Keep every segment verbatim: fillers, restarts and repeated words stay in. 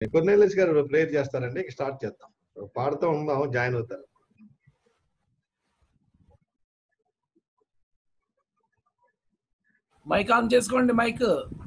Cornelius గారు prayer చేస్తారండి, start చేద్దాం. పాడుతూ ఉందాం, జాయిన్ అవుతారు. మైక్ ఆన్ చేసుకోండి. మైక్.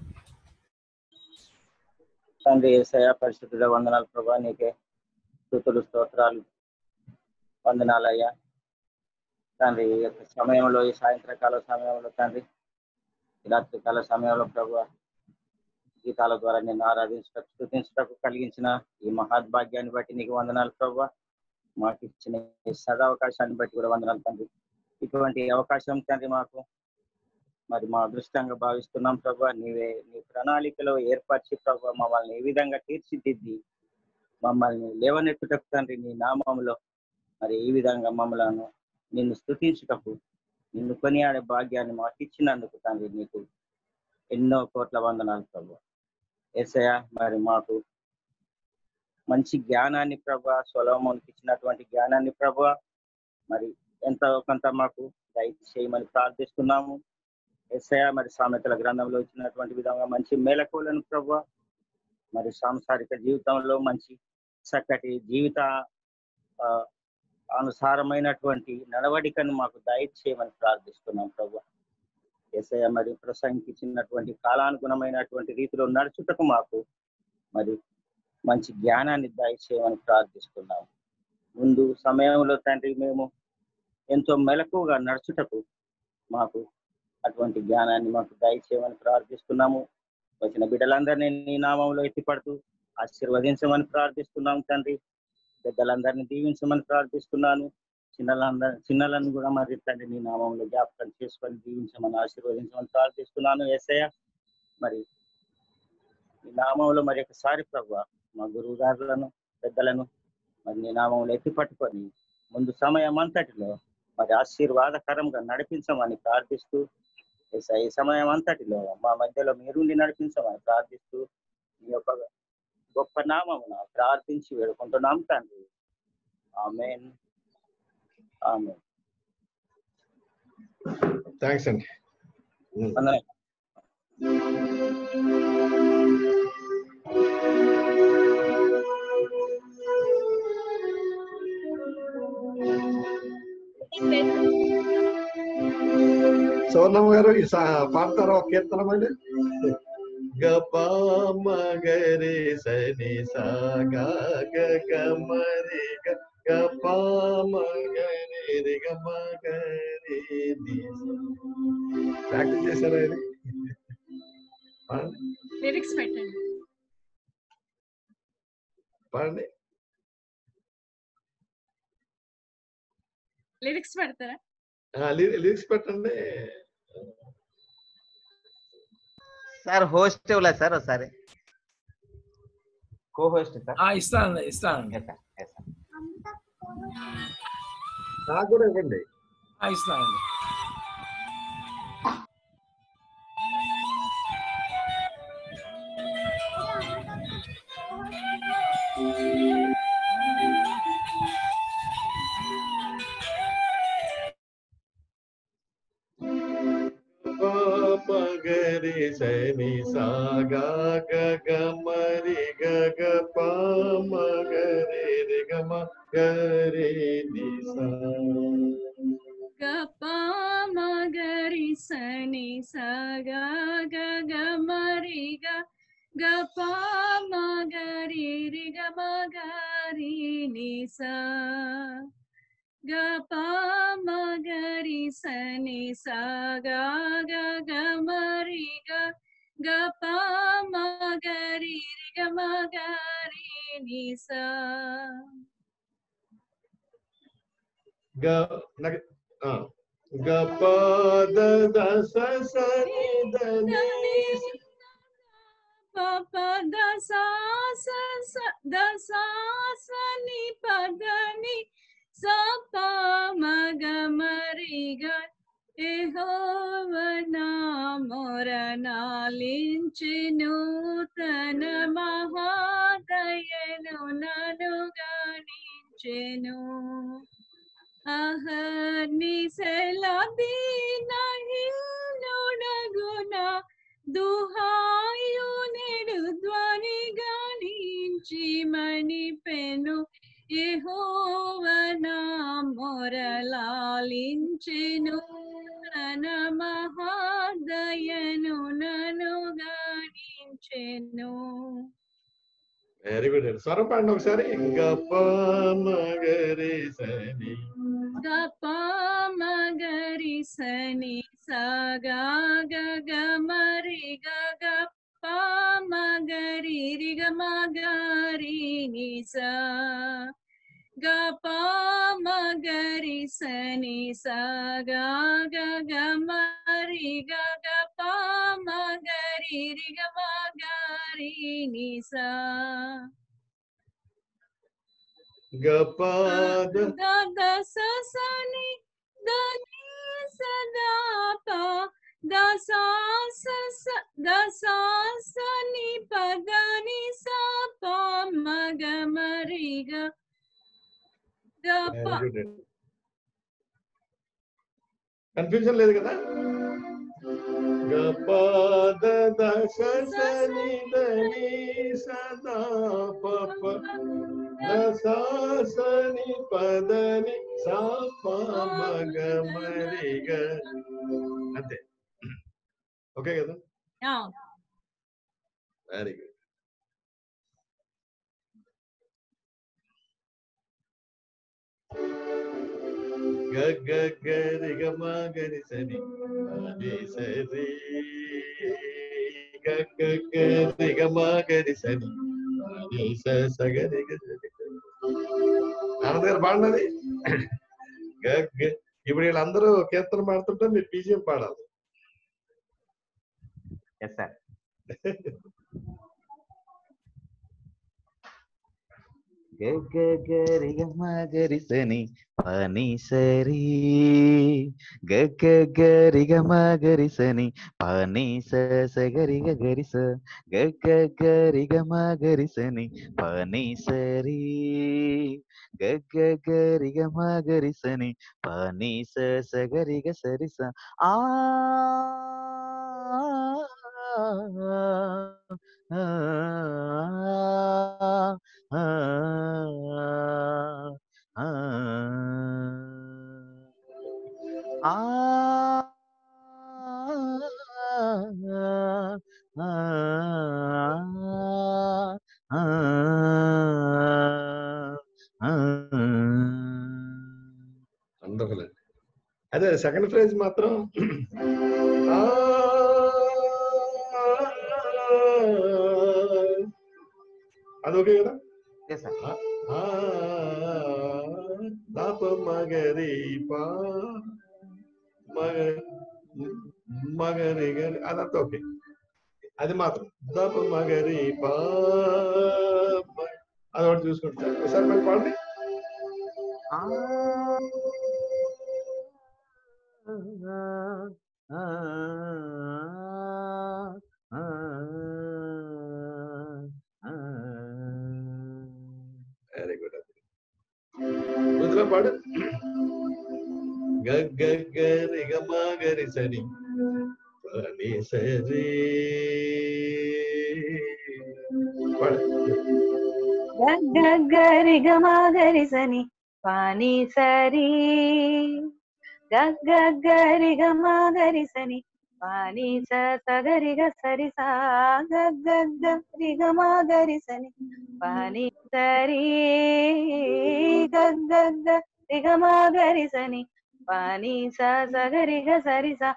తండ్రి యేసయ్య పరిశుద్ధుడ వందనాలు ప్రభా, నీకే స్తుతులు స్తోత్రాలు వందనాలయ్యా తండ్రి. ఈ యొక్క సమయంలో, ఈ సాయంత్రకాల సమయంలో తండ్రి, ఈ రాత్రికాల సమయంలో ప్రభు గీతాల ద్వారా నిన్ను ఆరాధించటకు స్తుతించటకు కలిగించిన ఈ మహాద్భాగ్యాన్ని బట్టి నీకు వందనాలు ప్రభు. మాకు ఇచ్చిన ఈ సదావకాశాన్ని బట్టి కూడా వందనాలు తండ్రి. ఇటువంటి అవకాశం తండ్రి మాకు మరి మా అదృష్టంగా భావిస్తున్నాం ప్రభా. నీవే నీ ప్రణాళికలో ఏర్పరిచి ప్రభా మమ్మల్ని ఏ విధంగా తీర్చిదిద్ది మమ్మల్ని లేవనెత్తుటకు తండ్రి నీ నామంలో మరి ఈ విధంగా మమ్మలను నిన్ను స్తుతించుటకు, నిన్ను కొనియాడే భాగ్యాన్ని మాకు ఇచ్చినందుకు తండ్రి నీకు ఎన్నో కోట్ల వందనాలు ప్రభా. యేసయ్య మరి మాకు మంచి జ్ఞానాన్ని ప్రభా, సొలొమోనుకి ఇచ్చినటువంటి జ్ఞానాన్ని ప్రభా మరి ఎంతో కొంత మాకు దయచేయమని ప్రార్థిస్తున్నాము. యేసయ్య మరి సామెతల గ్రంథంలో ఇచ్చినటువంటి విధంగా మంచి మేలకులను ప్రభా మరి సాంసారిక జీవితంలో మంచి చక్కటి జీవిత అనుసారమైనటువంటి నడవడికను మాకు దయచేయమని ప్రార్థిస్తున్నాం ప్రభా. యేసయ్య మరి ప్రసంగించినటువంటి కాలానుగుణమైనటువంటి రీతిలో నడుచుటకు మాకు మరి మంచి జ్ఞానాన్ని దయచేయమని ప్రార్థిస్తున్నాం. ముందు సమయంలో తండ్రి మేము ఎంతో మెలకువగా నడుచుటకు మాకు అటువంటి జ్ఞానాన్ని మాకు దయచేయమని ప్రార్థిస్తున్నాము. వచ్చిన బిడ్డలందరినీ నీ నామంలో ఎత్తిపడుతూ ఆశీర్వదించమని ప్రార్థిస్తున్నాము తండ్రి. పెద్దలందరినీ దీవించమని ప్రార్థిస్తున్నాను. చిన్నలందరూ చిన్నలను కూడా మరి తండ్రి నీ నామంలో జ్ఞాపకం చేసుకొని దీవించమని ఆశీర్వదించమని ప్రార్థిస్తున్నాను. యేసయ్య మరి నీ నామంలో మరి ఒకసారి ప్రభువా మా గురువు గారులను పెద్దలను మరి నీ నామంలో ఎత్తి పట్టుకొని ముందు సమయం అంతటిలో మరి ఆశీర్వాదకరంగా నడిపించమని ప్రార్థిస్తూ, ఈ సమయం అంతటిలో మా మధ్యలో మీరుండి నడిపించమని ప్రార్థిస్తూ మీ యొక్క గొప్ప నామమున ప్రార్థించి వేడుకుంటున్నాం తండ్రి. ఆమేన్ ఆమేన్. థాంక్స్ అండి. సోర్ణమ్మ గారు పాడతారా ఒక కీర్తనం అండి? గపా మగరి సని సాగా గమరి గపా మగరి గమగరి. ప్రాక్టీస్ చేశారా ఇది? లిరిక్స్ పెట్టండి. పాడండి. లిరిక్స్ పెడతారా? లిరిక్స్ పెట్టండి సార్. హోస్ట్ ఇవ్వలేదు సార్, ఒకసారి కో హోస్ట్ సార్. ఇస్తాను ఇస్తాను నాకు కూడా ఇవ్వండి. ఇస్తానండి. మగరి సని సాగా గమరి గగ పా మగరి గమ గరి నిసా గపా మగరి సని సాగా గమరి గపా మగరి గమగరి నిసా గపా మగరి సని సాగా గమరి గపా మగరి గమగరి నిసా. గపా దస సని దని పప దసా దసా సని పదని సపా మగమరిగ. యెహోవా మొరనాలించెను, తన మహాదయను నన్ను గణించెను. అహర్నిశల దీనహీనుడగున దుహాయు నెడు ధ్వని గణించెను. మని పెను యెహోవా మొరలాలించెను తన మహాదయను నన్ను గానించెను. వెరీ గుడ్ అండి. స్వరం పాడండి ఒకసారి. గప మగరి సని గప మగరి సని సగా గగ మరి గగ ప మగరి రిగ మగరి నిసా గప మగరి సని సగా గగ మరి గగ ప మగరి రిగ మగరి నిసా గప గగ సని దని సదా ప దసా దసా సని పదని స ప మగ మరి గ గప. కన్ఫ్యూజన్ లేదు కదా. గప దశ సని దని సదా పప దసా సని పదని సా ప మగ మరి గ అంతే. ఓకే కదా. Very good. గ గ రి గ మ గ రి సని ని సరి గ గ గ రి గ మ గ రి సని ని స స గ రి గ సరి. ఆనంద్ గారు పాడినది. గ గ ఇప్పుడు వీళ్ళందరూ కీర్తన పాడుతుంటే మీరు బీజిఎం పాడాలి. Yes sir. గ గ గ రి గ మ గ రి సని పని సరి గ గ గ రి గ మ గ రి సని పని స స గ రి గ గ రి స గ గ గ రి గ మ గ రి సని పని సరి గ గ గ రి గ మ గ రి సని పని స స గ రి గ సరి స ఆ ఆ ఆ వండర్ఫుల్ అండి. అదే సెకండ్ ఫ్రేజ్ మాత్రం అది ఓకే కదా. దాప మగరి పా మగ మగరి గరి అదంతా ఓకే. అది మాత్రం దాప మగరి పా అది ఒకటి చూసుకుంటా. ఒకసారి మరి పాడండి. Very good. రుద్ర పాడు. గ గ గ రి గ మ గ రి సని పని సరి పాడు. గ గ గ రి గ మ గ రి సని పని సరి గ గ గ రి గ మ గ రి సని పని స స గ రి గ సరి సా గ గ గ రి గ మ గ రి సని పని సరి గ గ గ రి గ మ గ రి సని పని స స గ రి గ సరి సా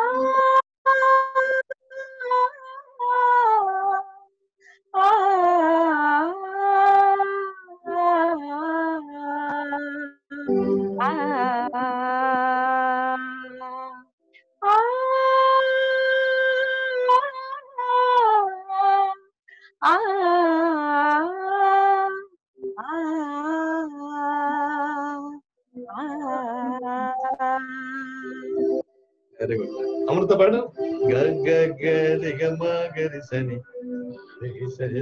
వెరీ గుడ్. అమృత పాడు. గ గ గ రి గ మ గ రి సని రి సరి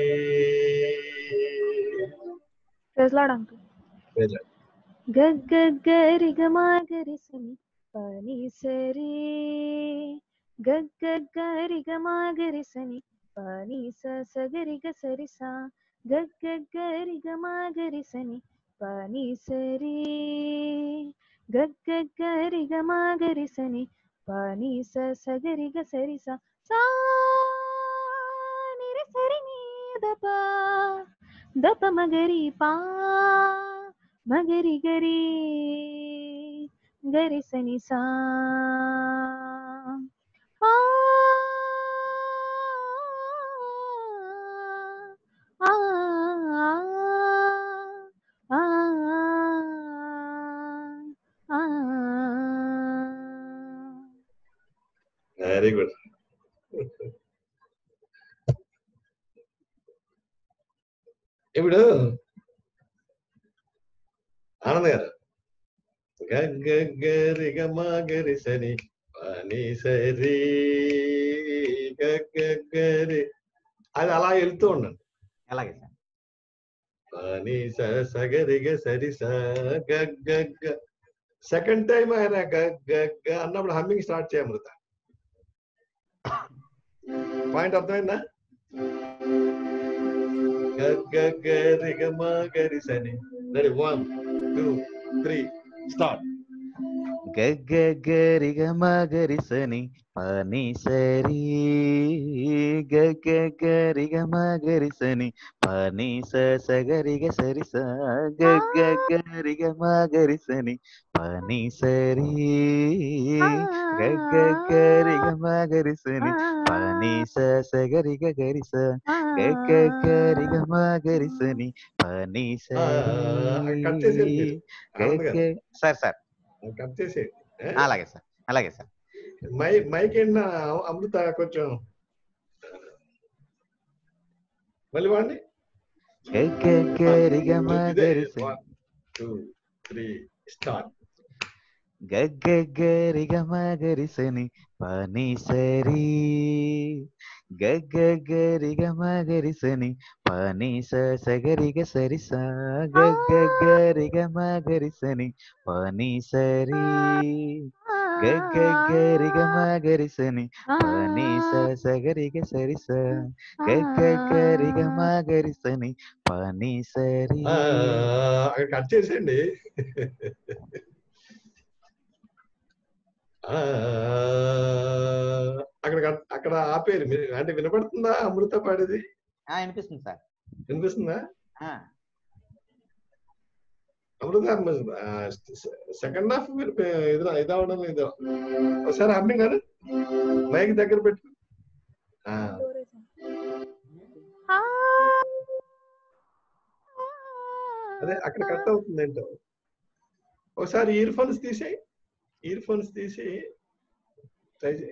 గ గ గ రి గ మ గ రి సని పని సరి గ గ గ రి గ మ గ రి సని పని స స గ రి గ సరి సా గగ్గరిగమాగరిసని పాని సరి గగ్గరిగమాగరిసని పాని స సగరిగ సరి స సా నిరి సరి నీ దప దప మగరి పా మగరి గరి గరి సని సా ఆ ఆ ఆ ఆ వెరీ గుడ్. ఇప్పుడు ఆనంద్ గారు గగ్గరిగమాగరి సని పాని సరి గగ్గరి అది అలా వెళ్తూ ఉండండి. అలాగే సార్. పాని స సగరిగ సరి స గగ్గ. సెకండ్ టైం ఆయన గగ్గ అన్నప్పుడు హమ్మింగ్ స్టార్ట్ చేయమృత. పాయింట్ అర్థమైందా? గగ్గరిగమాగరి సని. Ready, one two three start. గగ్గరిగమగరిసని పాని సరి గగ్గరిగమగరిసని పాని స సగరిగ సరి స గగ్గరిగమగరిసని పాని సరి గగ్గరిగమగరిసని పాని స సగరిగ గరి స గగ్గరిగమగరిసని పాని కట్ చేసేది సరి మీరు. ఆనంద్ గారు సార్ సార్ కట్ చేసేది. అలాగే సార్, అలాగే సార్. మై మైక్ ఏంటన్నా అమృత కొంచెం మళ్ళీ వాడిని. One two three start. గగ్గరిగమగరిసని పాని సరి గగ్గరిగమగరిసని పాని స సగరిగ సరి స గగ్గరిగమగరిసని పాని సరి గగ్గరిగమగరిసని పాని స సగరిగ సరి స గగ్గరిగమగరిసని పాని సరి. కట్ చేసేయండి. అక్కడ అక్కడ ఆపేరు మీరు. అంటే వినపడుతుందా అమృత పాడేది? వినిపిస్తుంది సార్. వినిపిస్తుందా అమృత? సెకండ్ హాఫ్ మీరు ఇది ఇదవడం లేదు. ఒకసారి హమ్మింగ్ కాదు, మైక్ దగ్గర పెట్టు. అదే అక్కడ కట్ అవుతుంది ఏంటో. ఒకసారి ఇయర్ ఫోన్స్ తీసేయి, ఇయర్ ఫోన్స్ తీసి ట్రై చేయి.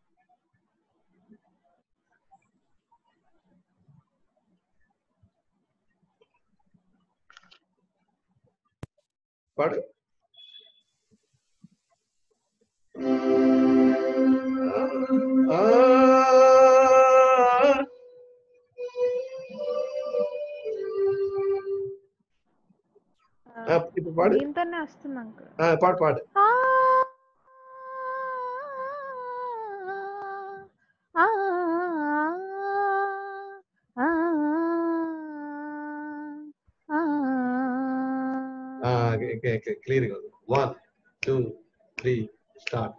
పాడు. ఇప్పుడు పాడు. దీంతోనే వస్తుంది అంకుల్. పాడు పాడు. క్లియర్ గా. One two three start.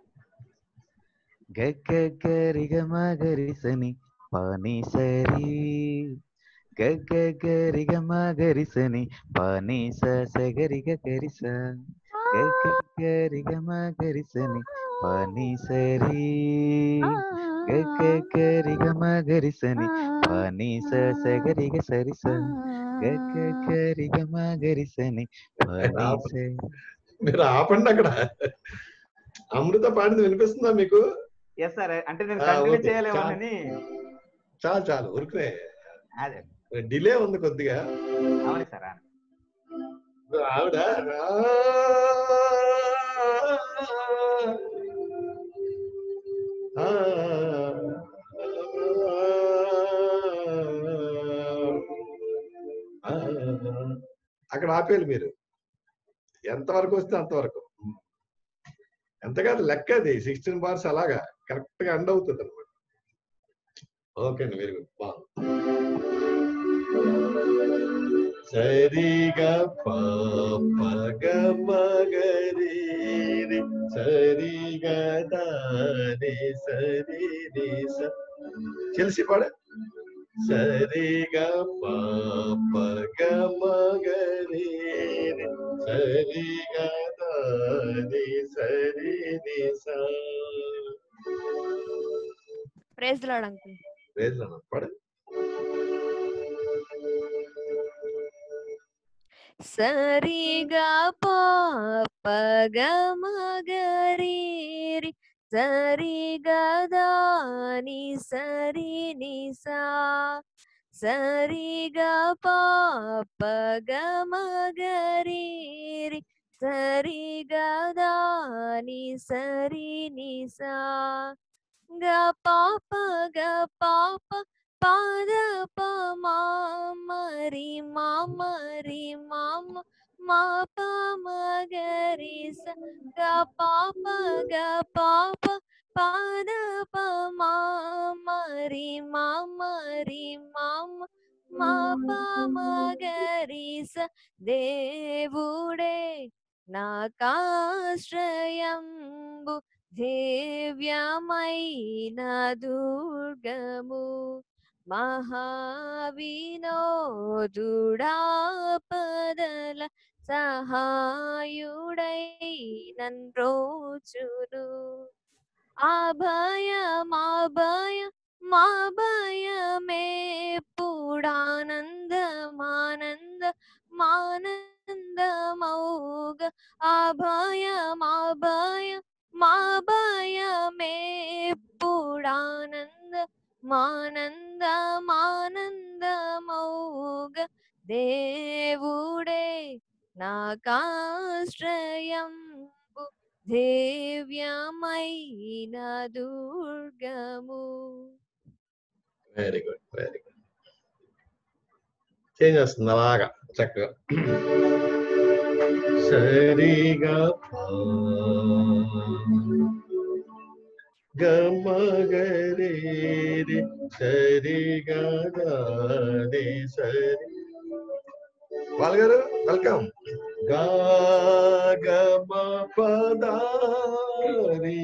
గగ్గరిగమగరిసని పాని సరి గగ్గరిగమగరిసని పాని స సగరిగ గరి స గగ్గరిగమగరిసని పాని సరి గగ్గరిగమగరిసని పాని స సగరిగ సరి స గగ్గరిగమగరిసని పాని సరి. మీరు ఆపండి అక్కడ. అమృత పాడింది వినిపిస్తుందా మీకు? Yes sir. అంటే నేను కంటిన్యూ చేయలేమని. చాలు చాలు ఊరుకునే. అదే డిలే ఉంది కొద్దిగా. అవును సార్. ఆవిడ అక్కడ ఆపేయాలి మీరు. ఎంతవరకు వస్తే అంతవరకు. ఎంత కాదు లెక్క అది. సిక్స్టీన్ బార్స్ అలాగా కరెక్ట్ గా ఎండ్ అవుతుంది అనమాట. ఓకే అండి, వెరీ గుడ్. బాగుంది. సరిగా పాప గమగరి సరిగా దాని సరి నిస తెలిసి పాడ సరిగా పాప గమగరి సరిగా దాని సరి నిస. Praise the Lord uncle. Praise the Lord పాడ. సరిగా పాప గమగరి సరిగా దాని సరి నిసా సరిగా పాప గమగరి సరిగా దాని సరి నిసా గ పాప గ పాప పాద ప మరి మామరి మామ మా ప మగరి స గ పాప గ పాప పాద ప మరి మామరి మామ మా ప మగరి స. దేవుడే నాకాశ్రయంబు దివ్యమైన దుర్గము మహావినోదుడాపదల సహాయుడై నన్రోచును. అభయమాభయ మాభయమేప్పుడానందమానంద మానందమౌగ అభయమాభయ మాభయమేప్పుడానంద మానందమానందమౌగ. దేవుడే నాకాశ్రయంబు దివ్యమైన దుర్గము. Very good very good. Change వస్తుంది అలాగా చక్కగా. సరిగా గమగరి సరిగా దాని సరి. వాళ్ళగారు వెల్కమ్. గా గమ పదారి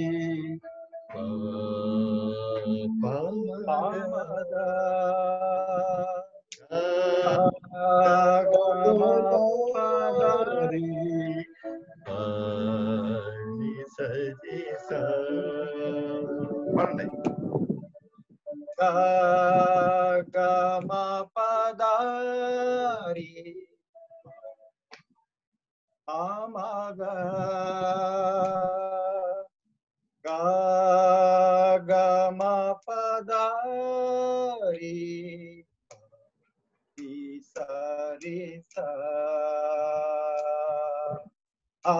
సరి సరి గమ పదారి ఆమగ గమ పదారి సరి స ఆ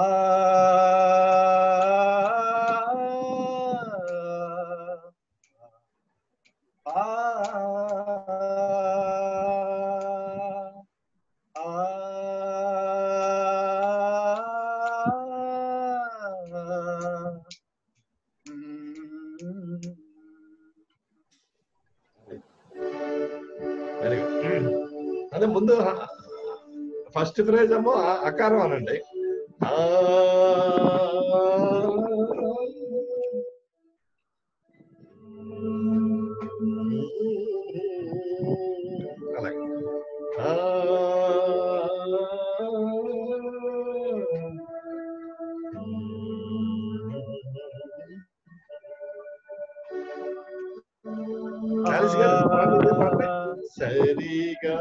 అదే ముందు ఫస్ట్ ఫ్రేజ్ ఏమో అకారం అనండి. అలాగే సరిగా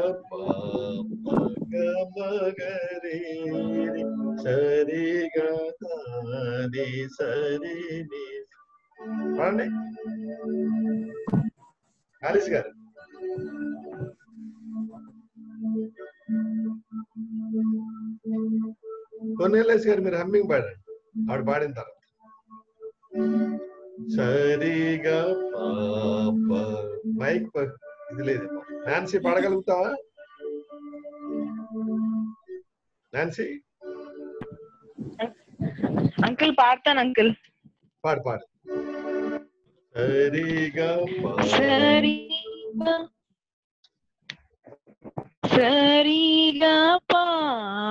పాపగమగరి సరిగా దాని సరి ని. హారిస్ గారు కొన్నేళ్ళేసి గారు మీరు హమ్మింగ్ పాడండి ఆవిడ పాడిన తర్వాత. సరిగా పాప మైక్ ఇది లేదు. నాన్సీ పాడగలుగుతావా? నాన్సీ అంకుల్ పాడతాను అంకుల్. పాడు పాడు. సరిగా సరిగా సరిగా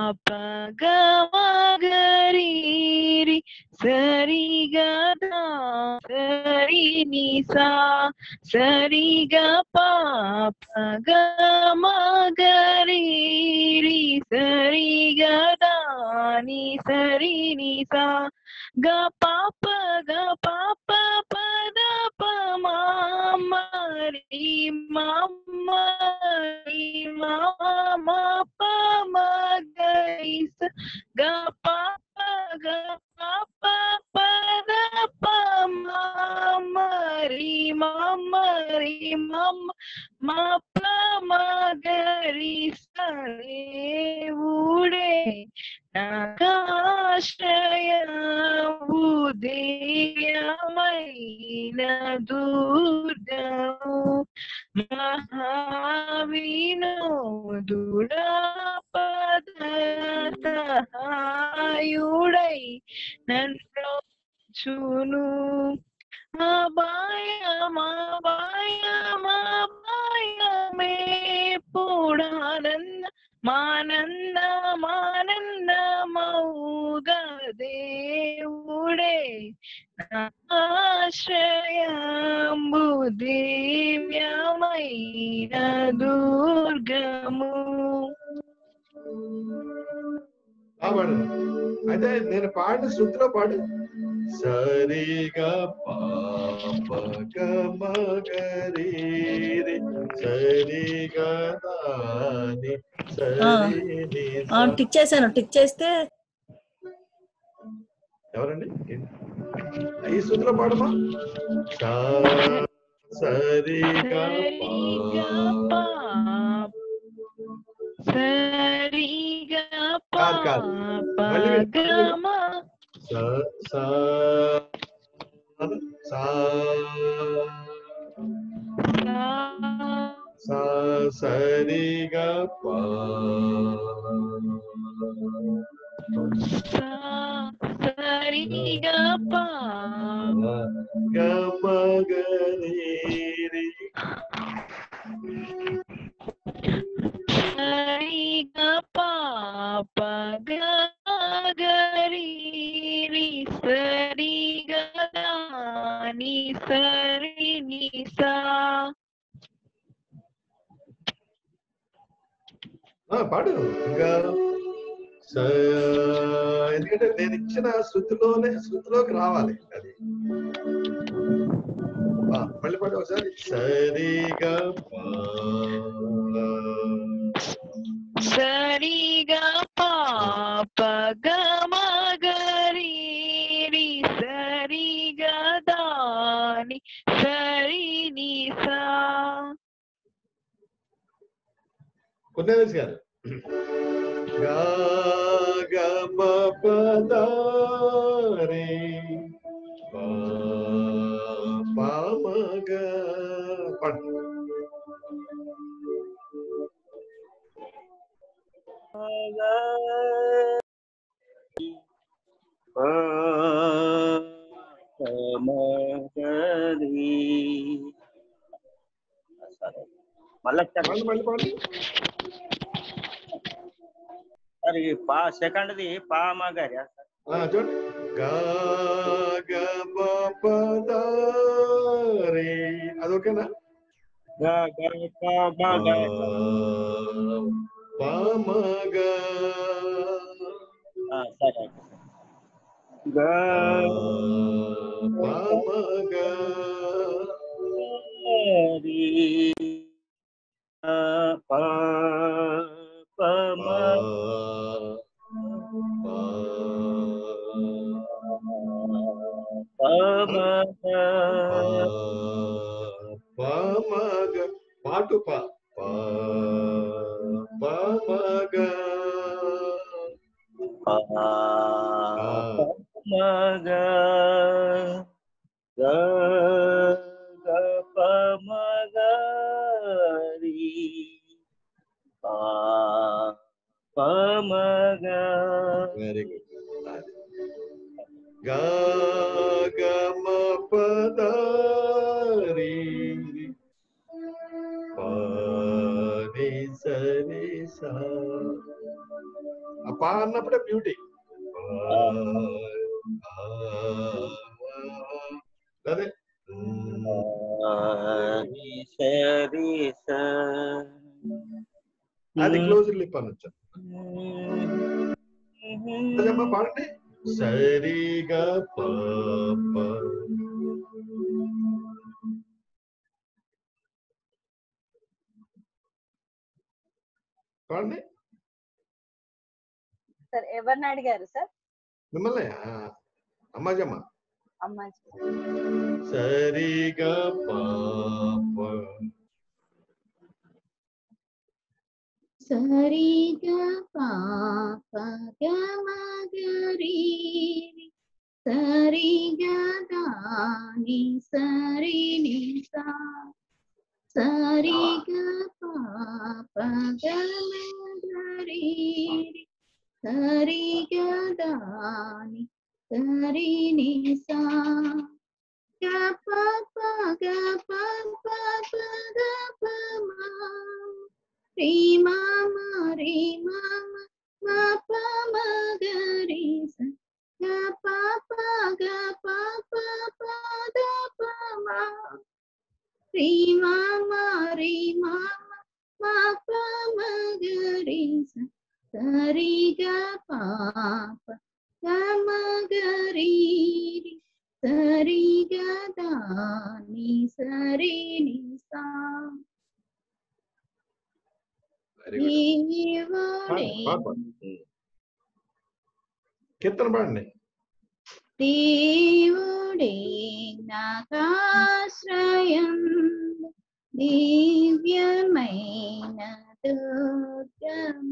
ప గ మ గ రి రి సరి గ ద సరి ని సా సరి గ ప ప గ మ గ రి రి సరి గ ద ని సరి ని సా గ ప ప గ ప ప ప ద ప మ మ రి మ మ రి మ మ ప మ గ రి స గ ప ప గ ప ప ప ద ప మ మ రి మ మ రి మ మ మ ప మ గ రి స దేవుడే నాకాశ్రయము దివ్యమైన దుర్గము మహావినోదుడా పద సహాయుడై నన్ను చూను అభయమభయమభయమే పూడానంద మానంద మానంద మౌగా దేవుడే ఆశ్రయంబు దివ్యమైన దుర్గము. పాడు అయితే నేను పాడిన శృతిలో పాడు. సరిగా పాప గమగరి సరిగా దాని సరి టిక్ చేశాను. టిక్ చేస్తే ఎవరండి ఈ శృతిలో పాడమా. సరిగా సరిగా కాదు కాదు మళ్ళీ సరిగా సరిగా పా గమగరి సరిగా పా ప గ గరి రి సరిగా ని సరి ని సా. పాడు ఇంకా. ఎందుకంటే నేను ఇచ్చిన శృతిలోనే శృతిలోకి రావాలి అది. మళ్ళీ పాడు ఒకసారి. సరిగా సరిగా పా ప గ మ గ రి రి సరిగా దాని సరి ని సా. కొద్దిగా గారు గమ పదారే పామగ పాడు. మళ్ళీ మళ్ళీ పాడు. సరే పా సెకండ్ది పా మా గారి చూడండి. గమ పదారే అది ఓకేనా. పామగ సరే పామగ పామగ పాటు పా పామగ మగ గ ప మగ రి పా ప మగ. Very good. గ గమ పదారి పని సరి సా ఆ పా అన్నప్పుడే బ్యూటీ. అదే అది క్లోజ్ లిప్ అనొచ్చు. అదేమ్మా పాడండి. సరిగా పాప పాడండి. సార్ ఎవరిని అడిగారు సార్? మిమ్మల్ని అమ్మాజమ్మ. అమ్మాజీ. సరిగా పాప సరిగా పాప గమగరి సరిగా దాని సరిని సా సరిగా పాప గమగరి సరిగా దాని సరిని సా గ పాప గ పాప పద పమా రీ మామా రీ మామా మా పమ గరి స గ పాప గ పాప పద పమా రీ మామా రీ మామా మా పమ గరి స సరి గ పాప గ మ గరి సరి గ దాని సరి ని సా కీర్తన పాడండి. దేవుడే నాకాశ్రయం దివ్యమైన దుర్గం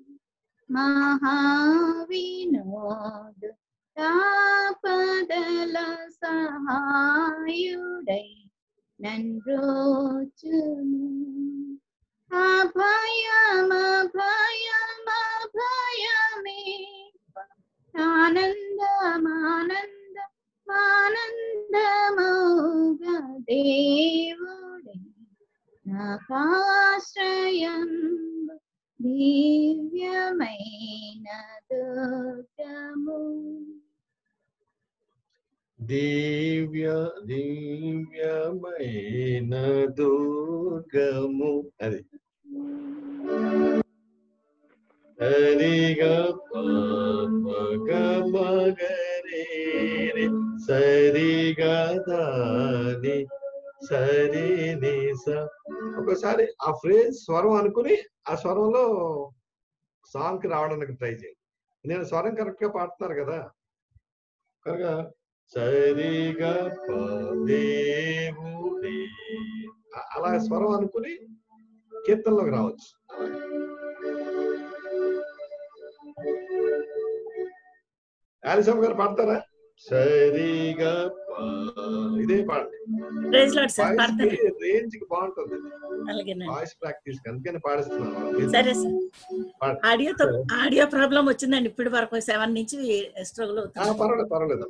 మహావినోదు తాపదల సహాయుడై నన్రోచును అభయం అభయం అభయమే ఆనందం ఆనందం ఆనందమౌగా దేవుడే నాకాశ్రయం దివ్యమైన దుర్గము. దివ్య దివ్యమైన దుర్గము. అది సరిగా మగరే సరిగా దాని సరి నిస. ఒకసారి ఆ ఫ్రేజ్ స్వరం అనుకుని ఆ స్వరంలో సాంగ్ కి రావడానికి ట్రై చేయండి. నేను స్వరం కరెక్ట్ గా పాడుతున్నారు కదా కనుక సరిగా దేవుడి అలా స్వరం అనుకుని కీర్తనలోకి రావచ్చు. ఆలిసమ్మ గారు పాడతారా? సరిగా ఇదే పాడండి. రేంజ్ కి బాగుంటుంది వాయిస్ ప్రాక్టీస్, అందుకని పాడిస్తున్నాను. సరే సార్. ఆడియోతో ఆడియో ప్రాబ్లం వచ్చిందండి ఇప్పటి వరకు సెవెన్ నుంచి స్ట్రగుల్ అవుతుంది. పర్వాలేదు పర్వాలేదు.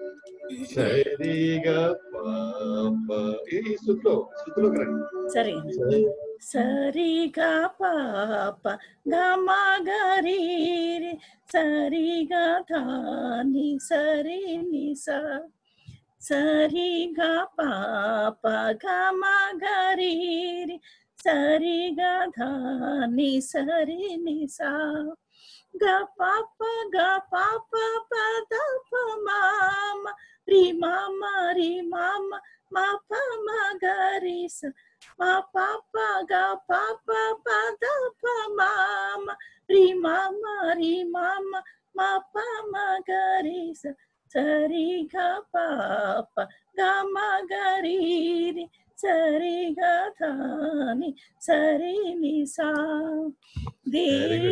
సరిగా పాప ఈ శృతిలో శృతిలోకి రండి. సరే. సరిగా పాప గమగరి సరిగా ధాని సరి నిసా సరిగా పాప గమగరి సరిగా ధాని సరి నిసా గ పాప గ పాప పద మామ రి మామ రి మామ మా పమ గరి స మా పాప గ పాప పద మామ రి మామ రి మామ మా పమ గరి స సరి గ పాప గ మ గరి సరి గ ధాని సరి ని సా దే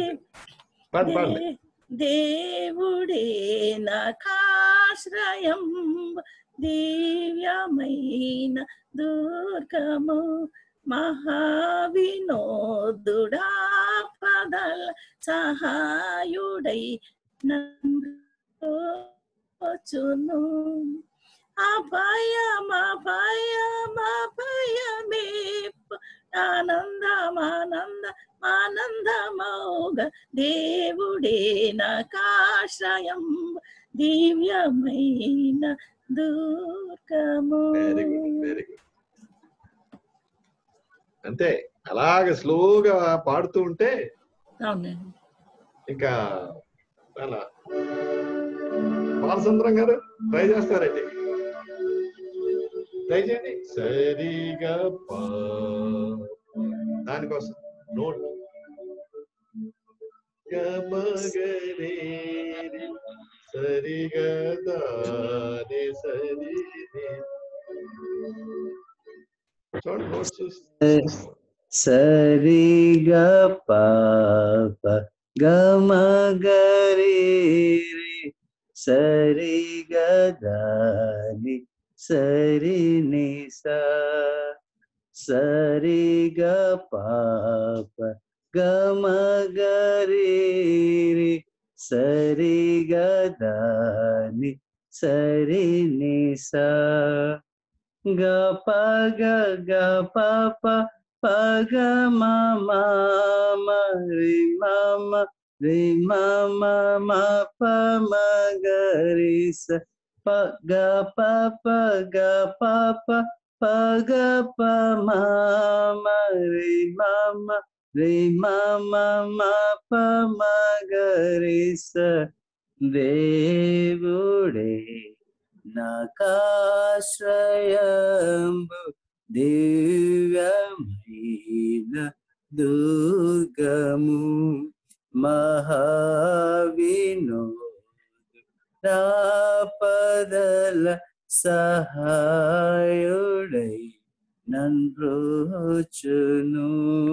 దేవుడే నాకాశ్రయం దివ్యమైన దుర్గము మహావినోదుడా పదల సహాయుడై నన్ను అభయం అభయం అభయమే ఆనందమానంద ఆనందమౌగ దేవుడే నాకాశ్రయం దివ్యమైన దుర్గము. Very good very good. అంతే అలాగ స్లోగా పాడుతూ ఉంటే అవునండి. ఇంకా అలా. బాలసుందరం గారు ట్రై చేస్తారండి, ట్రై చేయండి. సరిగా పా దానికోసం నోట్ గమగరే సరిగా దాని సరి చూడండి నోట్స్ చూసి సరిగా పాప గమగరే సరిగా దాని సరి నిసా సరిగా పాప గమగరే సరిగా దాని సరి నిసా గ పగ గ పప పగ మమ రి మమ రి మమ మ ప మ గ రి స ప గ పప గ పప పగ ప మమ రి మమ రి మమ మ ప మ గ రి స దేవుడే నాకాశ్రయంబు దివ్యమైన దుర్గము మహావినోదు రాపదల సహాయుడై నన్రోచును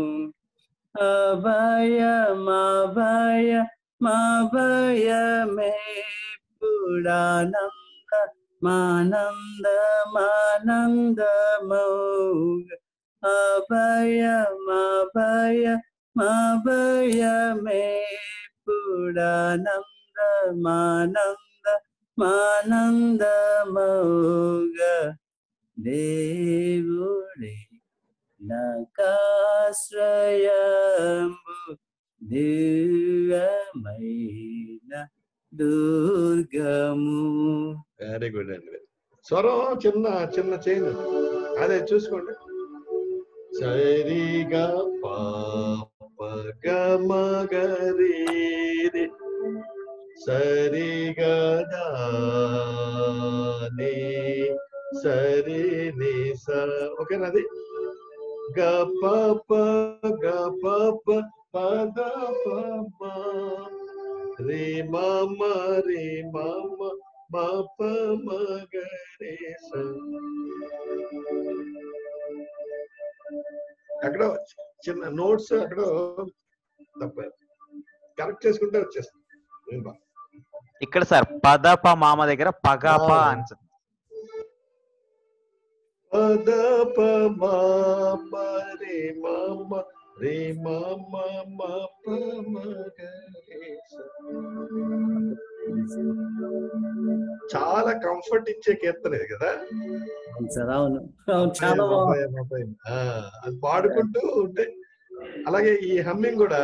అభయమభయ మభయమే పుడానంద మానంద మానంద మౌగ అభయమభయ మభయమే పుడానంద మానంద మానంద మౌగ దేవుడే నాకాశ్రయంబు దివ్యమైన దుర్గము. వెరీ గుడ్ అండి. స్వరం చిన్న చిన్న చేంజ్ అదే చూసుకోండి. సరిగా పాప గమగరే సరిగా దాని సరి ని స ఓకేనా? అది గ పప గ పప పద పమ రే మమ రే మమ మ ప మ గ రే స. అక్కడ చిన్న నోట్స్ అక్కడ తప్ప కరెక్ట్ చేసుకుంటే వచ్చేస్తుంది. ఇక్కడ సార్ పదప మామ దగ్గర పగప అని పదప మామ రే మమ రే మమ మ ప మ గ రే స. చాలా కంఫర్ట్ ఇచ్చే కీర్తన ఇది కదా. అవును చాలా అది పాడుకుంటూ ఉంటే అలాగే ఈ హమ్మింగ్ కూడా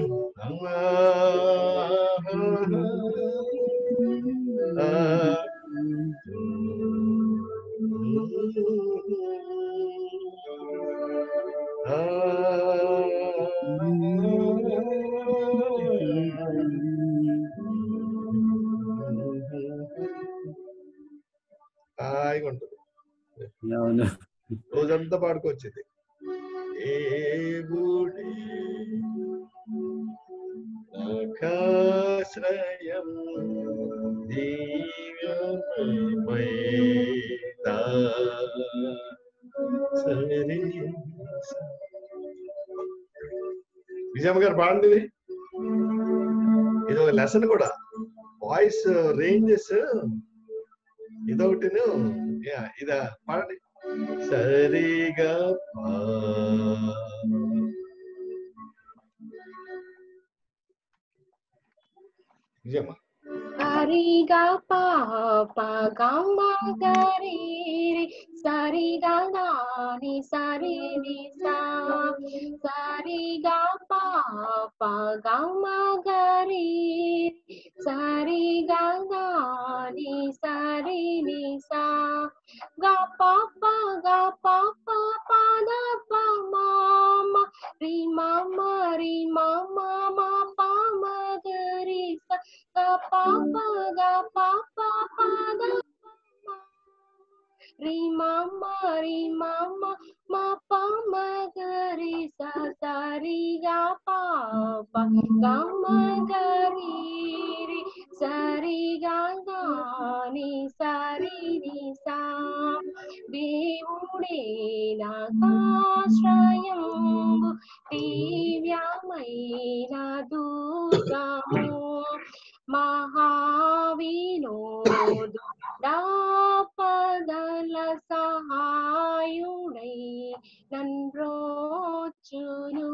హాయిగా ఉంటుంది. అవును రోజంతా పాడుకొచ్చింది. దేవుడే నాకాశ్రయం దివ్యమైన సరి. విజయమ్మ గారు పాడండి. ఇది ఒక లెసన్ కూడా. వాయిస్ రేంజెస్ ఇదొకటి. ఇదా పాడండి. సరిగా విజయమ్మ. సరిగా పాప గమ గరి సరి గా గా ని సరి ని సా సరి గా పా ప గా మ గరి సరి గా గా ని సరి ని సా గా పా ప గా పా ప ప ద ప మా మ రి మా మ రి మా మ మ ప మ గరి సా గా పా ప గా పా ప ప ద రి మా మ రి మా మ మ ప మ గరి సా సరి గా పా ప గా మ గరి రి సరి గా గా ని సరి ని సా దేవుడే నాకాశ్రయంబు దివ్యమైన దుర్గము మహావినోదు పదల సహాయుడై నన్రోచును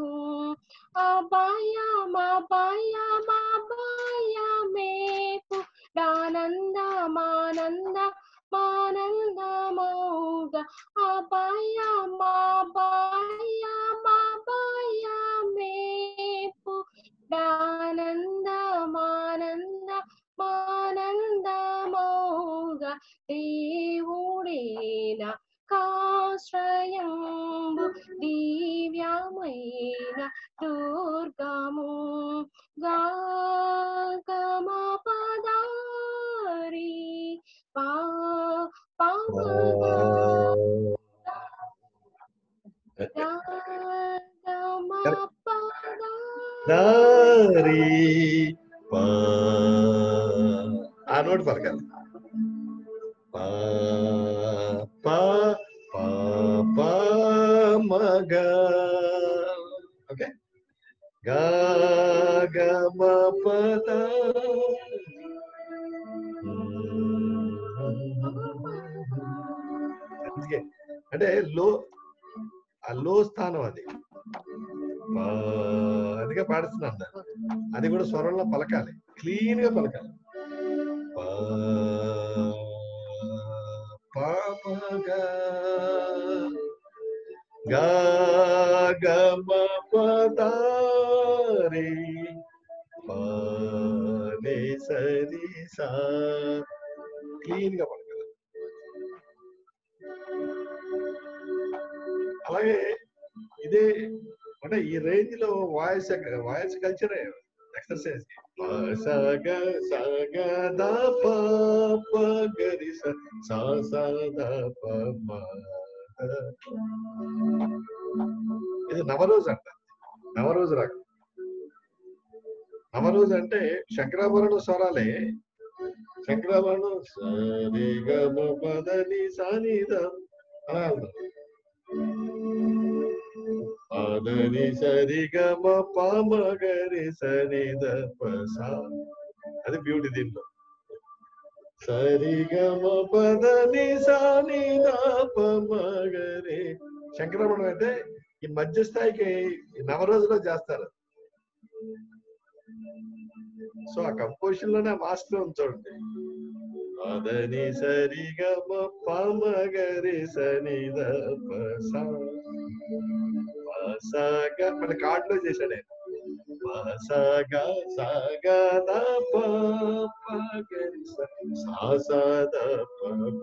అభయం అభయం అభయమేపు ఆనందమానంద మానందమౌగ అభయం అభయం అభయమేపు ఆనందమానంద మానందమౌగ దేవుడేన కాశ్రయంబు దివ్యమైన దుర్గము గాగమ పదారి పా పామగా గాగమ పదా దారి పా ఆ నోట్ పలకాలి పా పా పా పా మగ ఓకే గా గ మ పద అంటే లో ఆ లో స్థానం అది అందుకే పాడుతున్నాను అది కూడా స్వరంలో పలకాలి క్లీన్ గా పలకాలి పాపగా గా గ మ పదారి పాని సరి సా క్లీన్ గా పలకాలి. అలాగే ఇదే అంటే ఈ రేంజ్ లో వాయిస్ వాయిస్ కల్చర్ ఎక్సర్సైజ్ సగ సగ ద ప ప గరి స సా సా ద ప మ ఇది నవరోజు అంట. నవరోజు రాగం. నవరోజు అంటే శంకరాభరణ స్వరాలే. శంకరాభరణం సరి గ మ పద ని సా ని ద అలా వెళ్తాం. పదని సరి గ మ ప మ గరి సని ద ప సా అది బ్యూటీ దీంట్లో. సరి గ మ పదని సా ని ద ప మ గరి. శంకరాభరణం అయితే ఈ మధ్య స్థాయికి నవరోజులో చేస్తారు. సో ఆ కంపోజిషన్ లోనే మాస్టర్ ఉంది చూడండి. పదని సరి గ మ ప మ గరి సని ద ప సా సాగా మన కార్డులో చేశాడు ఆయన. సాగా సాగా ద ప ప గరి స సా సా ద ప మ.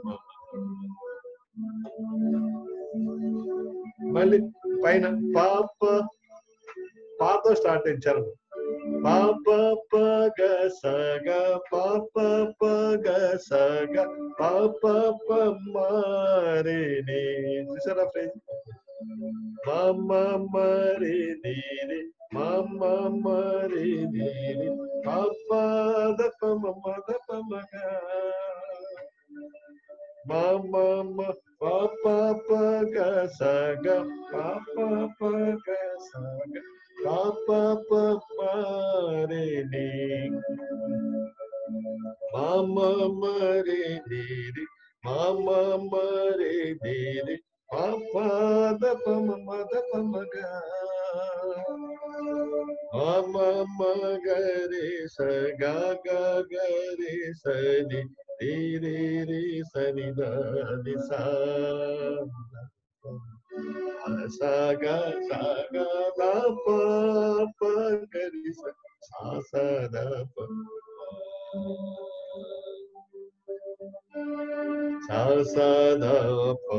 మళ్ళీ పైన పాప పాతో స్టార్ట్ ఇచ్చారు. పాప ప గ స గ పాప ప గ స గ పాప ప మ రే ని. చూసారా ఫ్రెండ్స్? మమ మరి నీరి మమ మరి నీరి పాప ద ప మ ద ప మ గ మమ పాప ప గ స గ పాప ప గ స గ పాప ప మరి ని మమ మరి నీరి మమ మరి నీరి పాప ద ప మ ద ప మ గ మమ మ గ రి స గ గ గ రి స ని రే రే రే సని ద ని సా సాగా సాగా దా ప ప గరి స సా సా ద ప సా సా ద ప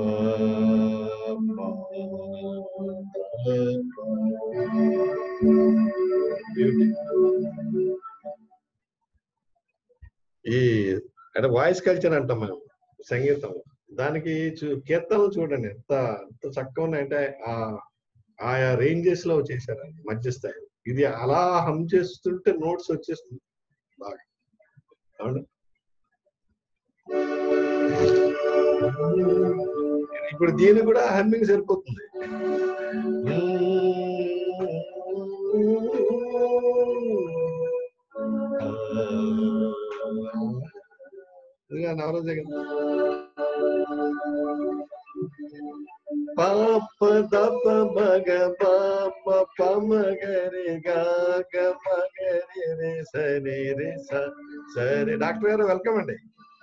ఈ అంటే వాయిస్ కల్చర్ అంటాం మనం సంగీతం. దానికి చూ కీర్తనలు చూడండి ఎంత ఎంత చక్కగా ఉన్నాయంటే ఆ ఆయా రేంజెస్ లో చేశారు మధ్యస్థాయి. ఇది అలా హమ్ చేస్తుంటే నోట్స్ వచ్చేస్తుంది బాగా. అవును, ఇప్పుడు దీని కూడా హమ్మింగ్ సరిపోతుంది. నవరోజే కదా. పాప దప మగ పాప పమగరి గాగ మగరి రే సరి రే సరే. డాక్టర్ గారు వెల్కమ్ అండి.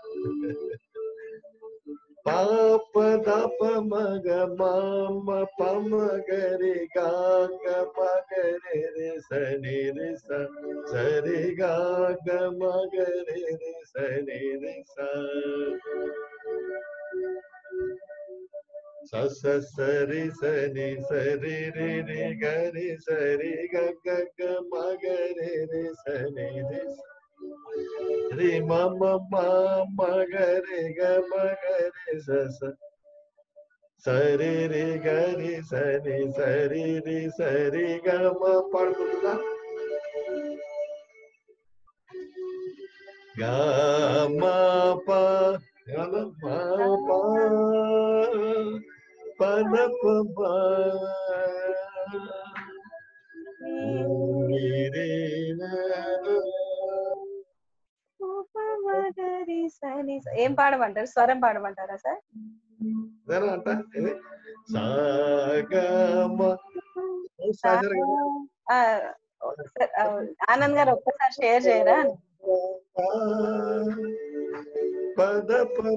పాప దప మగ మామ పమగరి గాగ మగరి రే సని రే సరి గాగ మగరి రే సని రే స సరి సని సరి రి రి గరి సరి గ గ గ మగరి రే సని రే రి మమ మగరి గ మగరి స సరి రి గరి సని సరి రి సరి గ మ పాడుతుందా. గ మ ప పద ప ఏం పాడమంటారు? స్వరం పాడమంటారా సార్? అంట ఆనంద్ గారు ఒక్కసారి షేర్ చేయరా? పద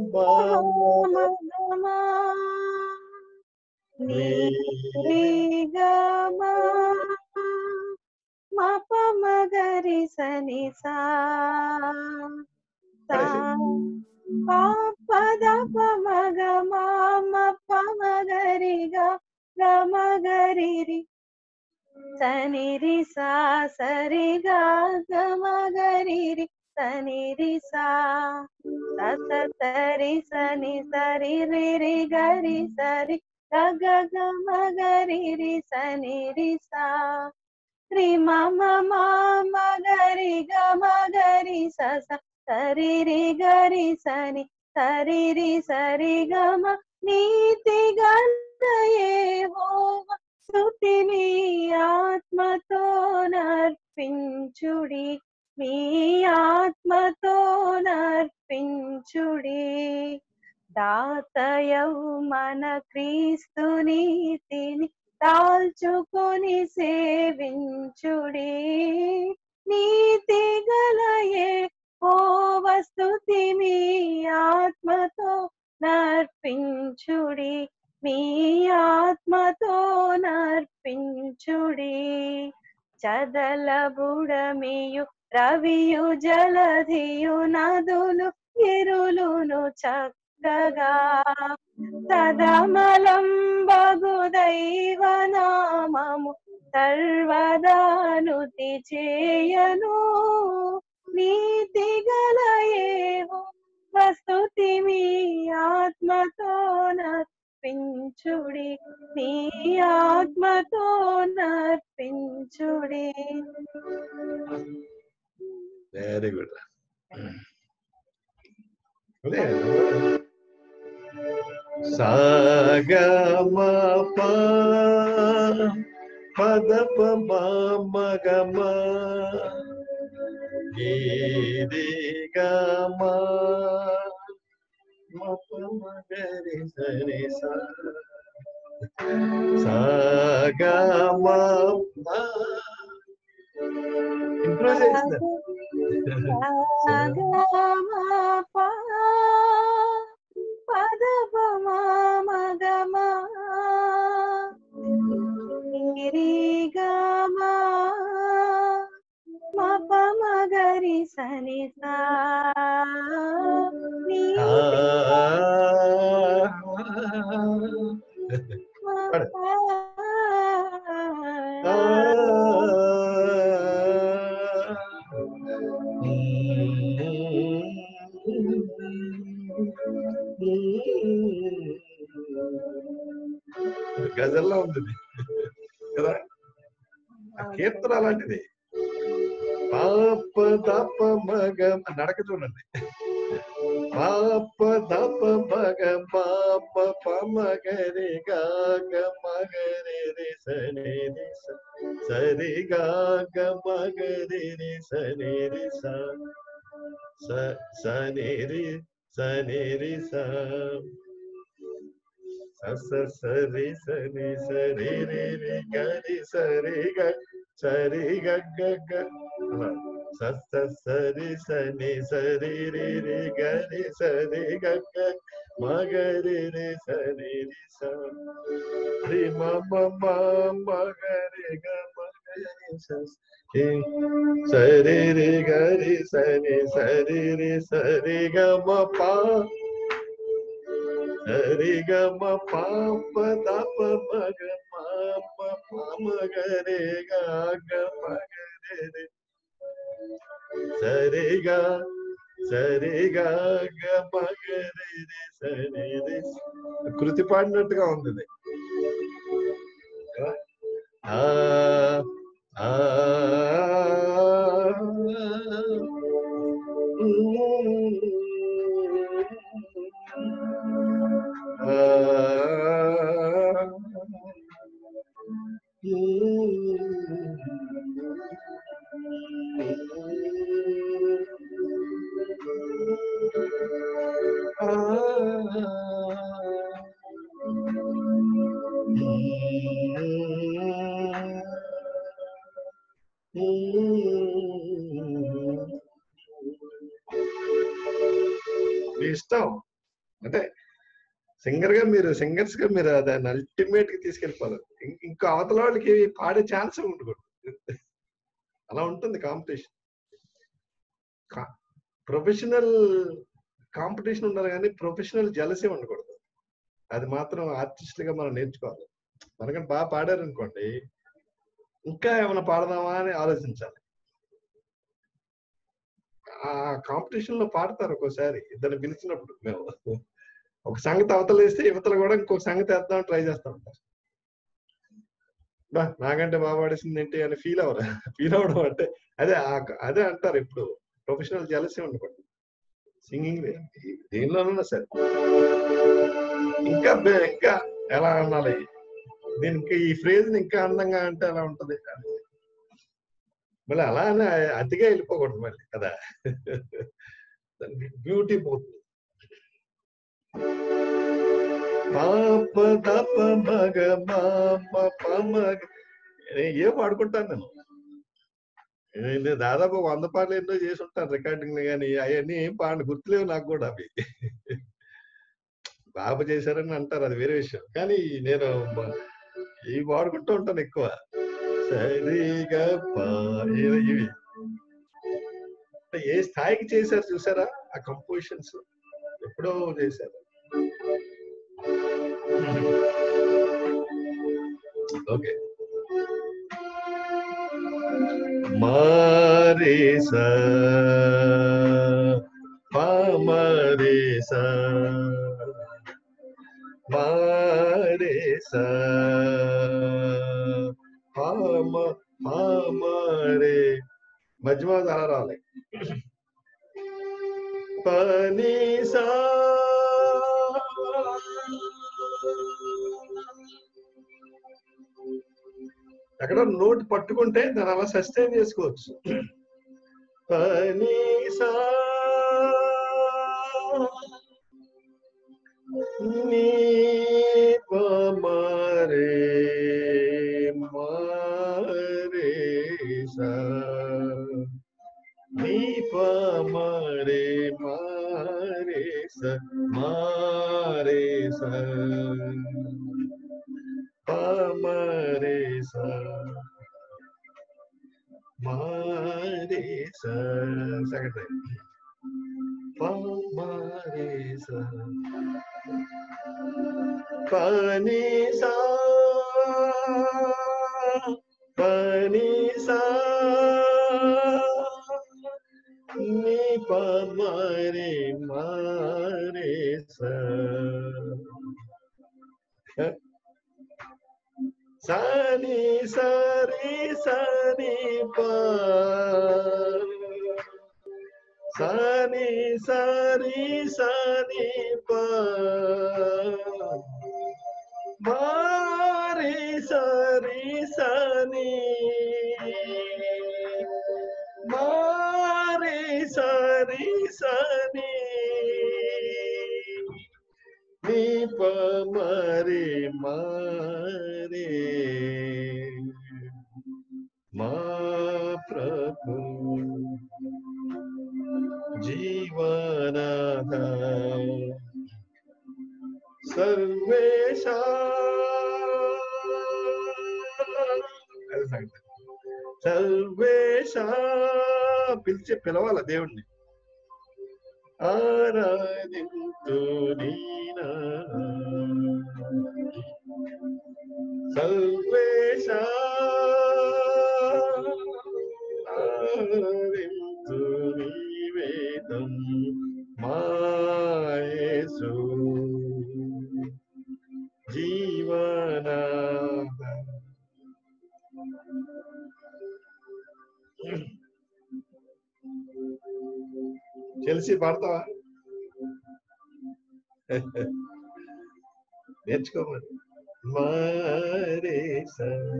మప మగరి సని సా పద మగ మామ పమగరి గ మగరి రి సని రి సా సరి గా గ మగరి రి సని రి సా స సరి సని సరి రి రి గరి సరి గ గ గ మగరి రి సని రి సా రి మమ మగరి గ మగరి స సరి రి గరి సని సరి రి సరి గ మ నీతి గణ యెహోవా స్తుతి మీ ఆత్మతో నర్పించుడి, మీ ఆత్మతో నర్పించుడి. దాతయౌ మన క్రీస్తు నీతిని తాల్చుకొని సేవించుడి. నీతి గల యెహోవా స్తుతి మీ ఆత్మతో నర్పించుడి, మీ ఆత్మతో నర్పించుడి. చదల బుడమియు రవియు జలధియు నదులు ఇరులును చక్కగా సదమలం బగు దైవ నామము సర్వదానుతి చేయను. నీతి గల యెహోవా స్తుతి మీ ఆత్మతో నర్పించుడి, మీ ఆత్మతో నర్పించుడి. Very good. సాగ మ ప పద ప మ గ మ రి గ మ మ ప మ గ రి స రి స సా గ మ ప ఇంప్రూవ్ చేస్తా. స గ మ ప సని సా నీ గజల్లో ఉంది కదా, ఆ కీర్తన అలాంటిది. పాప దప మగ నడక చూడండి. పాప దప మగ పాప పమగరి గాగ మగరి రి సని రి సరి గాగ మగరి రి సని రి సని రి సని రి స సరి సని సరి రి రి గరి సరి గ సరి గ గ స సరి సని సరి రి రి గరి సరి గ గ మగరి రి సని రి స రి మ మ మ మగరి గ మగరి స సరి రి గరి సని సరి రి సరి గ మ ప సరి గ మ పాప దప మగ పాప పమగరే గా గ మగరే రే సరి గ సరి గ గ మగరే రే సరి రే. కృతి పాడినట్టుగా ఉంది ఇది. ఆ ఆ ఇష్టం అంటే సింగర్ గా మీరు సింగర్స్ గా మీరు దాన్ని అల్టిమేట్ గా తీసుకెళ్ళిపోవాలి. ఇంకా అవతల వాళ్ళకి పాడే ఛాన్స్ ఉండకూడదు. అలా ఉంటుంది కాంపిటీషన్. ప్రొఫెషనల్ కాంపిటీషన్ ఉండాలి కానీ ప్రొఫెషనల్ జలసీ ఉండకూడదు. అది మాత్రం ఆర్టిస్ట్ గా మనం నేర్చుకోవాలి. మనకంటే బాగా పాడారు అనుకోండి, ఇంకా ఏమైనా పాడదామా అని ఆలోచించాలి. ఆ కాంపిటీషన్ లో పాడతారు ఒక్కోసారి ఇద్దరిని పిలిచినప్పుడు. మేము ఒక సంగతి అవతల వేస్తే యువతలు కూడా ఇంకొక సంగతి వేద్దాం ట్రై చేస్తా ఉంటారు. బా నాకంటే బాగా పాడేసింది ఏంటి అని ఫీల్ అవరా ఫీల్ అవడం అంటే అదే అదే అంటారు. ఎప్పుడు ప్రొఫెషనల్ జలసీ ఉండకూడదు సింగింగ్ దేనిలోనన్నా సరే. ఇంకా ఇంకా ఎలా అనాలి దీనికి, ఈ ఫ్రేజ్ ఇంకా అందంగా అంటే ఎలా ఉంటది మళ్ళీ అలా అని అతిగా వెళ్ళిపోకూడదు మళ్ళీ కదా. బ్యూటీ పోతుంది. పాప దప మగ మామ పమగ ఏం పాడుకుంటాను నేను. నేను దాదాపు వంద పాటలు ఎన్నో చేసి ఉంటాను రికార్డింగ్, కానీ అవన్నీ ఏం పాడు గుర్తులేవు నాకు కూడా. అవి బాబు చేశారని అంటారు, అది వేరే విషయం. కానీ నేను ఇవి పాడుకుంటూ ఉంటాను ఎక్కువ. సరిగా ఇవి ఏ స్థాయికి చేశారు చూసారా ఆ కంపోజిషన్స్, ఎప్పుడో చేశారు. ఓకే మారేసా పామరేసా మారేసా పామ పామరే మధ్యమ ధర రాలే. పనీసా అక్కడ నోట్ పట్టుకుంటే దాన్ని అలా సస్టైన్ చేసుకోవచ్చు. పనీసా నీ పమరే మారేసా నీ పమరే మారేసా మారేసా పమరేసా మారేసా సెకండ్ టైం పామారే సా పాని సా పాని సా నీ పామారే మారే సా సని సరి సని పా సని సరి సని పా మారి సరి సని మారి సరి సని నీ ప మరి మారే మా ప్రభు జీవనాథ సర్వేశ సర్వేశ పిలిచి పిలవాల దేవుణ్ణి ఆరాధింతు నీనా సర్వేశ ఆరాధింతు నీవేదం మాయేసు జీవనాథ చెల్సి పాడతావా నేర్చుకోమని మారేస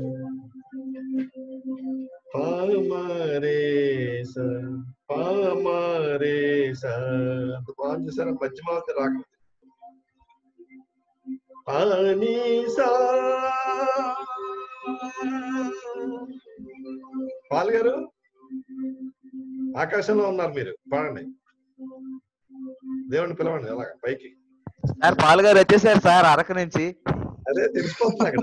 పామారేస పామారేస అంత బాగా చూసారా మధ్యమావతి రాగం పానీసా పాల్ గారు ఆకాశంలో ఉన్నారు మీరు పాడండి దేవుణ్ణి పిలవండి అలాగా పైకి సార్ పాల్ గారు వచ్చేసారు సార్ అరకు నుంచి అదే తెలిసిపోతుంది అక్కడ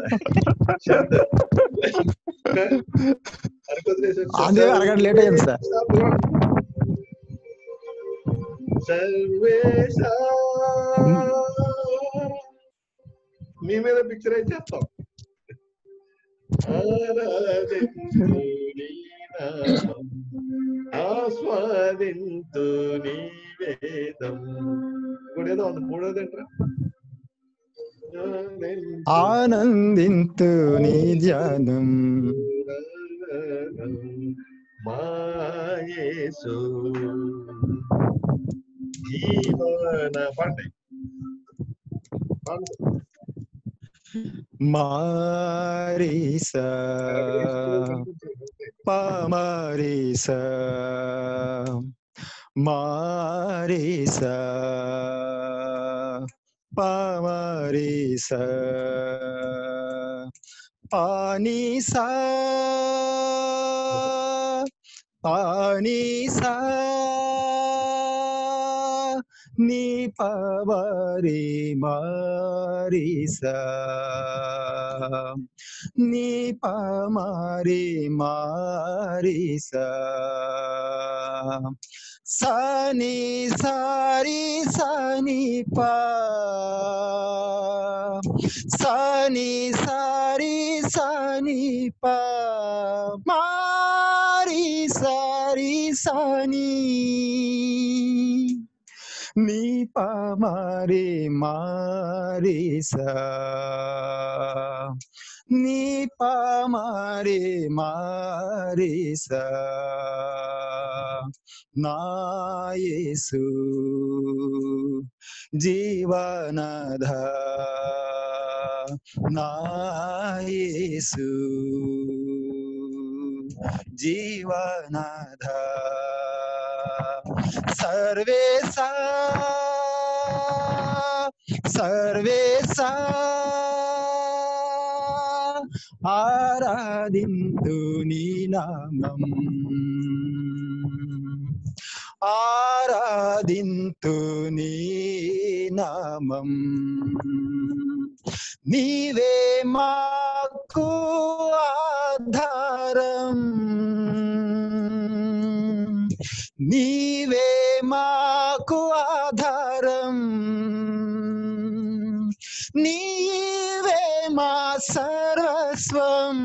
అరగంట లేట్ అయ్యింది సార్ సర్వేశ మీ మీద పిక్చర్ అయితే చేస్తాం ఆస్వాదింతు నీ వేదం ఇప్పుడు ఏదో ఉంది మూడోది ఏంట్రా ఆనందింతు నీ ధ్యానం మాయేసు జీవన పండి మారీసా పామారీసా మారీసా పామారీసా పానీసా పానీసా నీ పవరి మారీసా నీ పమారి మారీసా సని సారి సని పా సని సారి సని పా మారి సారి సని నీ పమారి మారీసా నీ పమారి మారీసా నా యేసు జీవనాథ నా యేసు జీవనాథ సర్వేశా సర్వేశా ఆరాధింతు నీ నామం ఆరాధింతు నీ నామం నీవే మాకు ఆధారం నీవే మాకు ఆధారం, నీవే మా సర్వస్వం.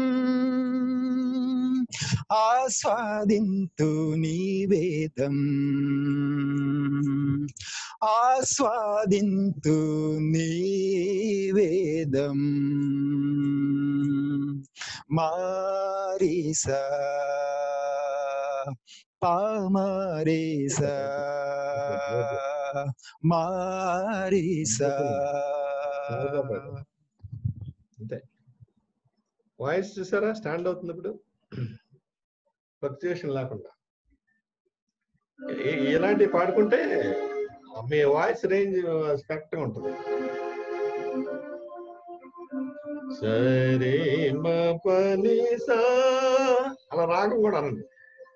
ఆస్వాదింతు నీ వేదం, ఆస్వాదింతు నీ వేదం. మారీసా పామరీసా మారీసా. అంతే. వాయిస్ చూసారా స్టాండ్ అవుతుంది ఇప్పుడు, ఫ్లక్చుయేషన్ లేకుండా. ఇలాంటివి పాడుకుంటే మీ వాయిస్ రేంజ్ కరెక్ట్ గా ఉంటుంది. సరే మా పని సా అలా రాగం కూడా అనండి.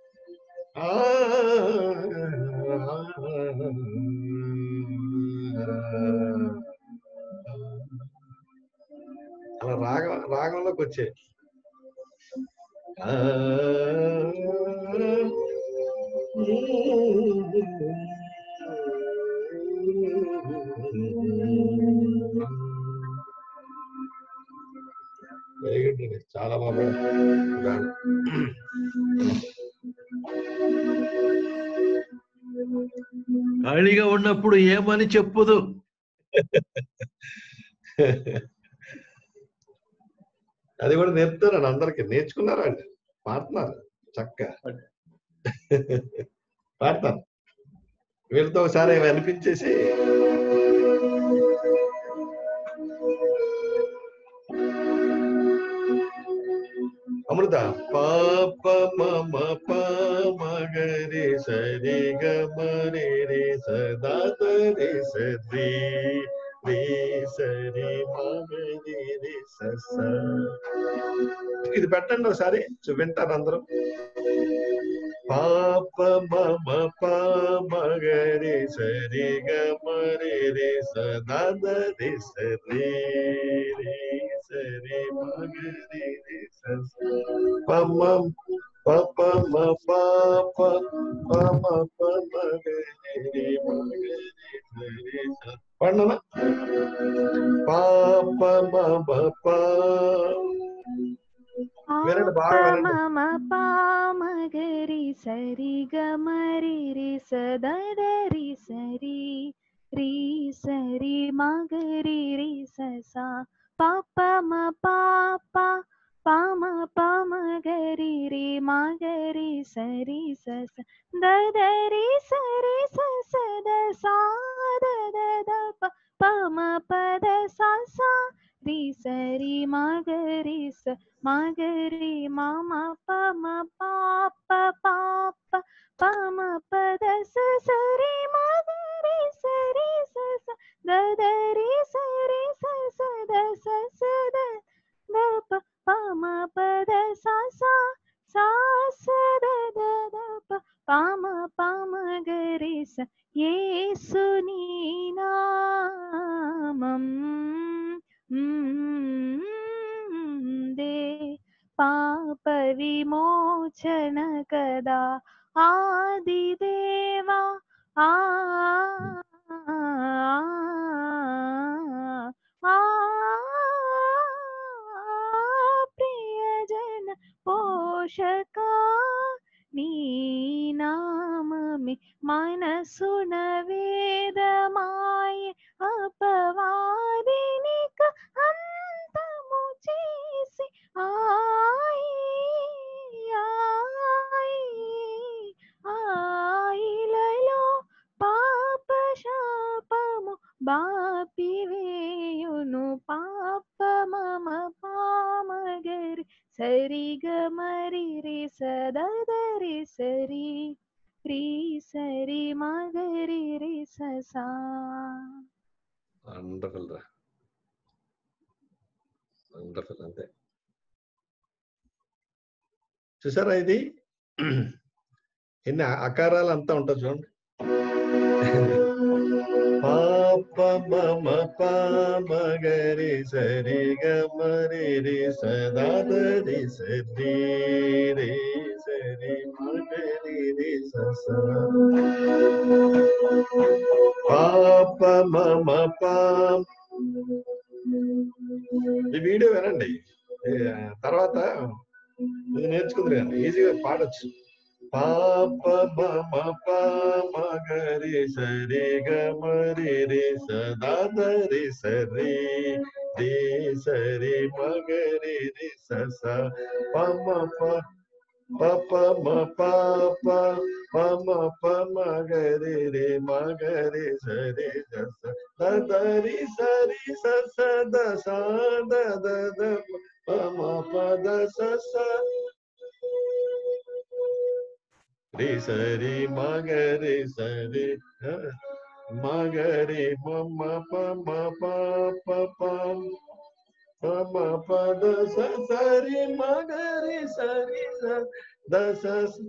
అలా రాగ రాగంలోకి వచ్చే వెరీ గుడ్ అండి, చాలా బాగా. ఖాళీగా ఉన్నప్పుడు ఏమని చెప్పుదు. అది కూడా నేర్పుతారండి అందరికి. నేర్చుకున్నారా అండి? పాడుతున్నారు చక్కగా పాడతారు. వీళ్ళతో ఒకసారి అనిపించేసి అమృత పాప మమ పామగరి సరి గమరి రే సదా రే సరి రే సరి మగరి రే సస. ఇది పెట్టండి ఒకసారి, వింటారు అందరూ. పాప మమ పామగరి సరి గమరి రే సదా రే సరి రే సరి మగరి రే సస. పమ పప మ పాప పమ పమగరి మగరి సరి స. పడనా? పాప మమ పా వినండి, బాగా వినండి. మమ పామగరి సరి గమరి రి సదరి సరి రి సరి మగరి రి ససా. పాప మ పాప పామ పామగరి రి మగరి సరి సస. దదరి సరి సస ద సా ద ద ద ప పమ పద సా సా రి సరి మగరి స మగరి మమ పమ పాప పాప పమ పద స సరి మగరి సరి సస. దదరి సరి సస ద సస ద ద ప పమ పద సా సా సా స ద ద ద ప పమ పమగరి స. యేసుని నామం దే పాప విమోచన కదా ఆదిదేవా. ఆ ప్రియజన పోషక నీ నామమే మనసున వేదమాయ అపవాదినిక అంతము చేసి ఆయి ఆయిలలో పాప శాపము బాపివేయును. పాప మమ పామగరి సరి గమరి రి సదరి సరి రి సరి మగరి రి ససా. వండర్ఫుల్ రా, వండర్ఫుల్. అంతే. చూసారా ఇది ఎన్ని అకారాలు అంతా ఉంటుంది చూడండి. పాప మమ పామగరి సరి గమరి రి సదా రి సరి రే సరి రి మగరి రి సస పాప మమ పాం. ఈ వీడియో వినండి, తర్వాత ఇది నేర్చుకుందరు కానీ ఈజీగా పాడొచ్చు. పాప మమ పగరి సరి గమరి రి సదారి సరి రి సరి మగరి రి సస పమ పప మ పాప పమ పమ గరి రి మగరి సరి సస దరి సరి సస దస దద పమ పద సస రి సరి మగరి సరి మగరి మమ పమ పాప పం పమ పద సరి మగరి సరి దస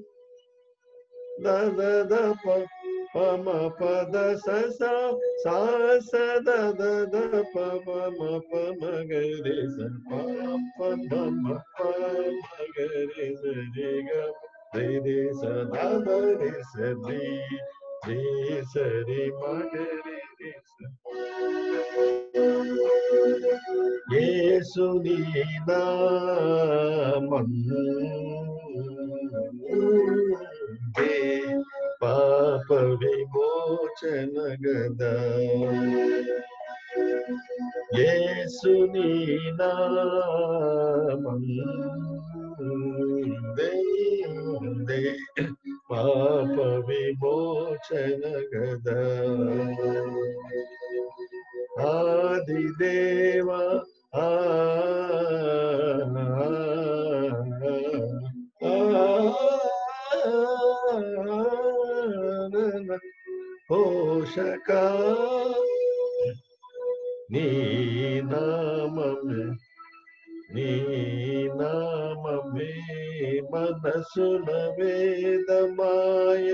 దద ద పమ పద సస సాస దద ద పమ పమ గరి స పమ పగరి సరి గ రి రి సదా రి సరి రి సరి మగరి రి స యేసుని నామముందే పాప విమోచన గదా. యేసుని నామముందే పాప విమోచన గదా. ఆదిదేవ ఆ పోషక నీ నామమే నీ నామమే మనసున వేదమాయే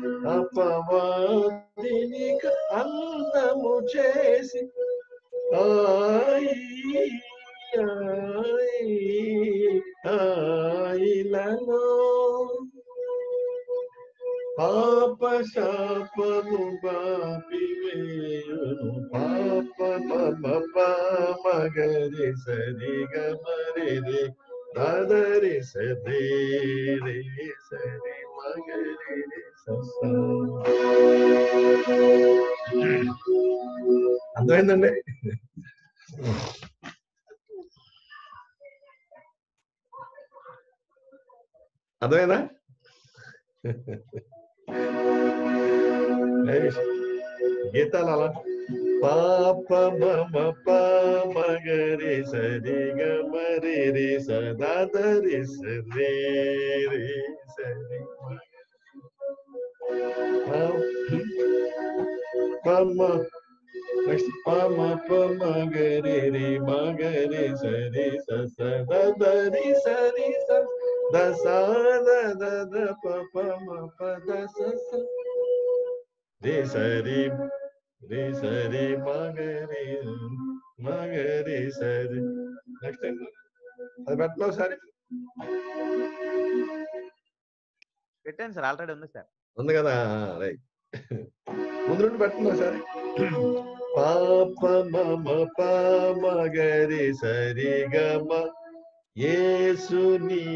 అపవాదిని అందము చేసి ఆయిలలో పాప శాపము బాపివేయును పాప మమ మగరి సరి గమరి రి దదరి సరి రి సరి మగరి రి సస. అర్థమైందండి? అర్థమైందా? గీతాలు అలా పాప మమ పగరి సరి గమరి రి సదారి సరి రి సరి పమ నెక్స్ట్ పమ పమ గరి రి మగరి సరి సస దరి సరి స దస దద పప మ పద సస రి సరి రి సరి మగరి మగరి సరి. నెక్స్ట్ అది పెట్టలో సరి పెట్టాను సార్, ఆల్రెడీ ఉంది సార్. ఉంది కదా, రైట్. ముందు నుండి పెట్టండి సరే. పాప మమ పగరి సరి గమ యేసుని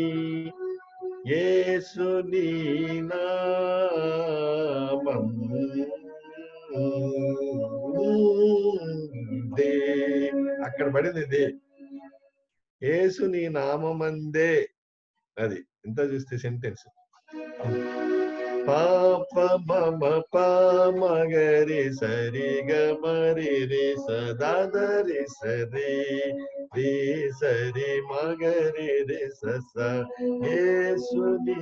యేసుని నామముందే అక్కడ పడింది ఇది. యేసుని నామమందే, అది ఇంత చూస్తే సెంటెన్స్. పాప మమ పగరి సరి గమరి రి సదారి సరి రి సరి మగరి రి సస యేసుని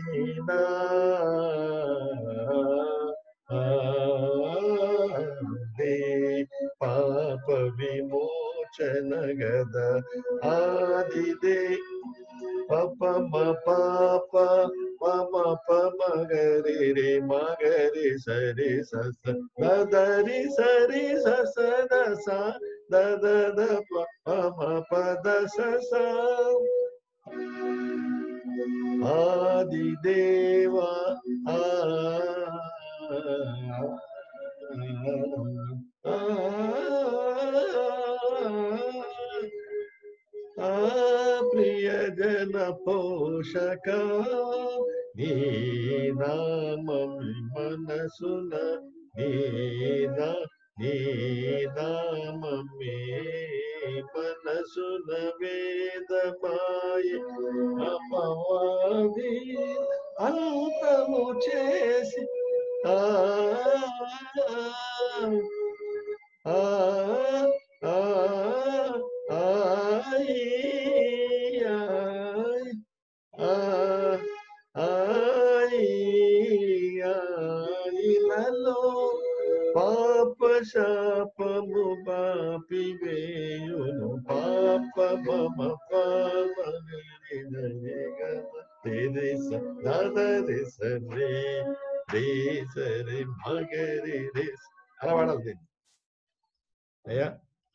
నామముందే పాప విమోచన గదా. ఆదిదే పప మ పాప పమ పమ గరి రి మగరి సరి సస దరి సరి సస దస దద పమ పద సస ఆదిదేవా ఆ ఆ ప్రియ జన పోషక నీ నామం మనసున నీ నా నీ నామమే మనసున వేదమాయ అపవాది అంతము చేసి ఆ ఆ ఆ ఇలలో పాప శాపము పాపివేయును పాప మమ పాప సరే రే సరే మగరి రే అలా వాడాలి దీన్ని అయ్యా.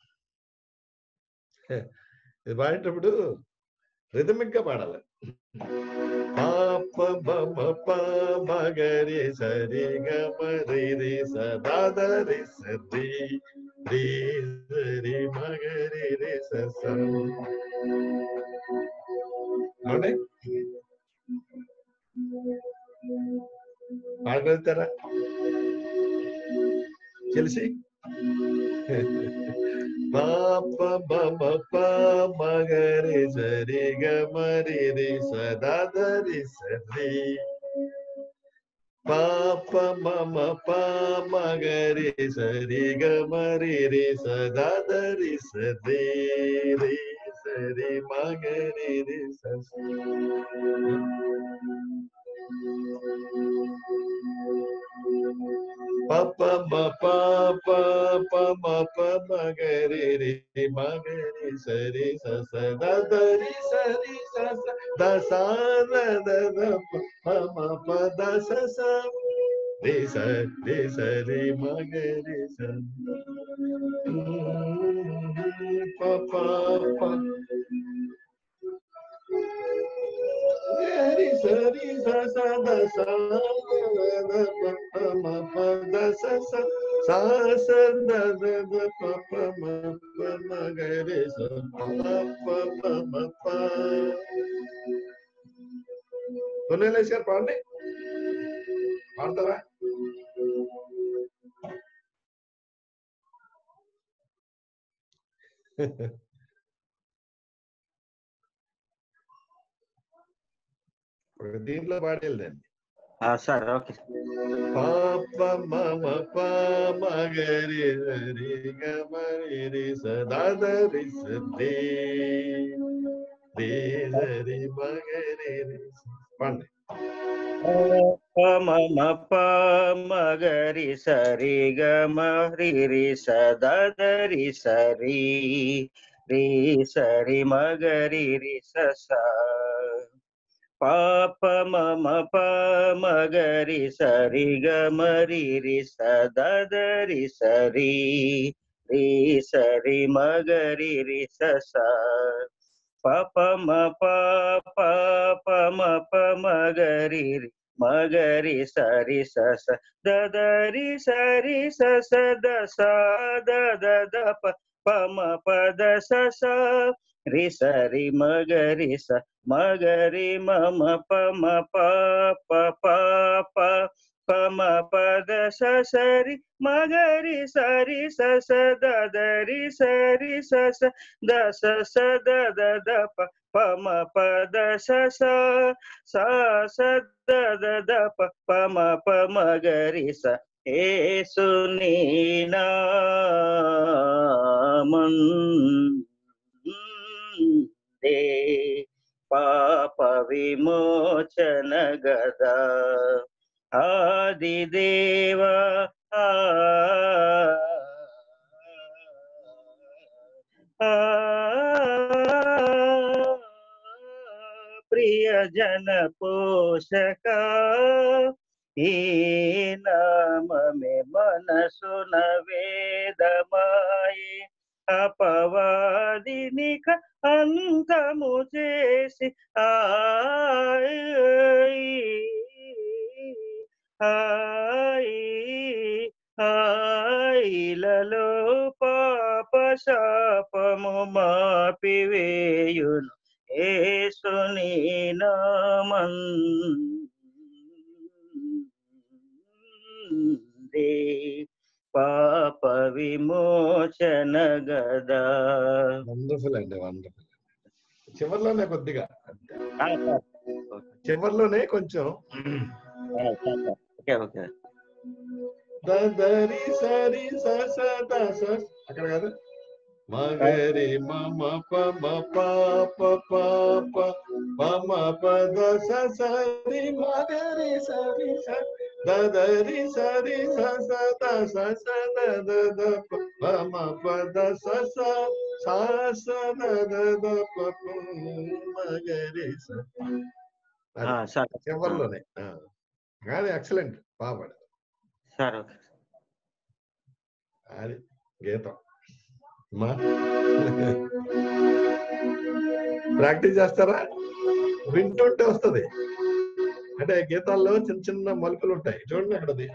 ఇది పాడేటప్పుడు రిథమిక్ గా పాడాలి. పాప బమ ప మగరి సరి గమ రి రి సద రి సరి రి సరి మగరి రి స అంటే పాడగలుగుతారా తెలిసి? పాప బమ ప మగరి సరి గమ రి రి సద రి సరి పాప మమ ప మగరి సరి గమ రి రి సద రి సరి రి సరి మగరి రి స పప మ ప ప మ ప మగరి రి మగరి సరి స స ద ద రి సరి స స ద స ద ద ద ప మ ప ద స స రి స రి స రి మగరి స ప ప ప రి సరి స స ద స ద ప మ ప ద స స స స ద ద ద ప ప మ ప మ గ రి స ప ప ప మ ప కొనేలేశారు పాడండి పాడతారా? దీంట్లో పాడేదండి. Sir okay. పాప మమ ప మగరి రి గమ రి రి సదా రి సరి రి సరి మగరి రి పాడండి. మమ ప మగరి సరి గమ రి రి సదా రి సరి రి సరి మగరి రి స స పాప మమ ప మగరి సరి గమ రి రి సదా రి సరి రి సరి మగరి రి స స పప మ ప ప ప మ ప మగరి రి మగరి సరి స స ద ద రి సరి స స ద స ద ద ద ప ప మ ప ద స స రి సరి మగరి స మగరి మమ ప మ ప ప ప ప ప మ ప ద స సరి మగరి సరి స స ద ద రి సరి స స ద స స ద ద ద ప ప మ ప ద స స స స ద ద ద ప ప మ ప మగరి స యేసుని నామం దే పాప విమోచన గదా ఆదిదేవ ప్రియ జన పోషక ఈ నామమే మనసున వేదమాయి అపవాదినిక అంతము చేసి ఆయ్ ఆయ్ ఆయలలో పాప శాపము మాపివేయును యేసుని నామందే పాప విమోచన గదా. వండర్ఫుల్ అండి, వండర్ఫుల్. చివర్లోనే కొద్దిగా చివర్లోనే కొంచెం ఓకే ఓకే దరి సరి స అక్కడ కాదు మగరి మమ పమ పాప పాప మమ పద సరి మగరి సరి దరి సరి స మమ పద స మగరి చివర్లోనే కానీ ఎక్సలెంట్ బాగా సార్. అది గీతం ప్రాక్టీస్ చేస్తారా? వింటుంటే వస్తుంది. అంటే గీతాల్లో చిన్న చిన్న మలుపులు ఉంటాయి చూడండి. అక్కడది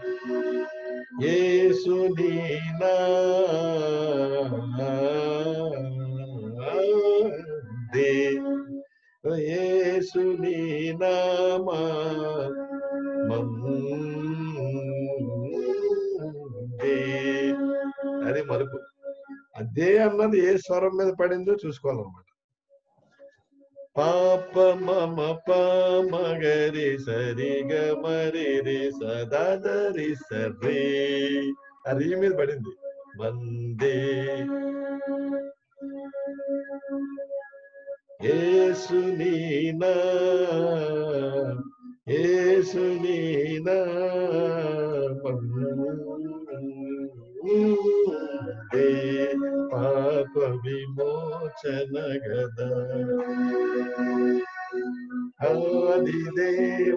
యేసుని నామముదే యేసుని నామముదే అది మలుపు. అదే అన్నది ఏ స్వరం మీద పడిందో చూసుకోవాలన్నమాట. పాప మమ పమగరి సరి గమరి రే సదాదరి సరే అది మీద పడింది. వందే యేసుని నా యేసుని నామముదే పాప విమోచన గదా. ఆదిదేవ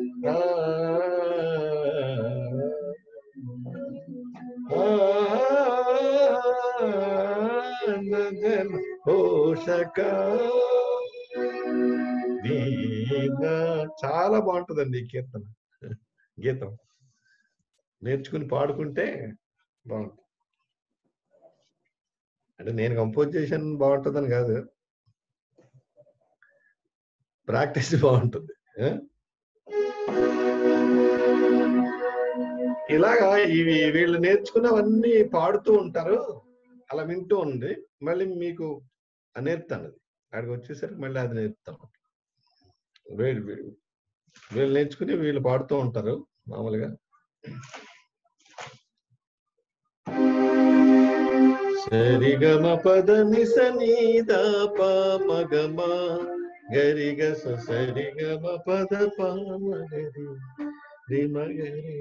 పోషక చాలా బాగుంటుందండి ఈ కీర్తన గీతం. నేర్చుకుని పాడుకుంటే బాగుంటుంది. అంటే నేను కంపోజ్ చేశాను బాగుంటుందని కాదు, ప్రాక్టీస్ బాగుంటుంది. ఇలాగా ఇవి వీళ్ళు నేర్చుకున్నవన్నీ పాడుతూ ఉంటారు. అలా వింటూ ఉంది. మళ్ళీ మీకు నేర్పుతాను. అది అక్కడికి వచ్చేసరికి మళ్ళీ అది నేర్పుతాను. వీళ్ళు వీళ్ళు నేర్చుకుని వీళ్ళు పాడుతూ ఉంటారు మామూలుగా. సరిగమ పద నిస నీద ప మగమ గరిగ సరిగమ పద ప మగరి రిమగరి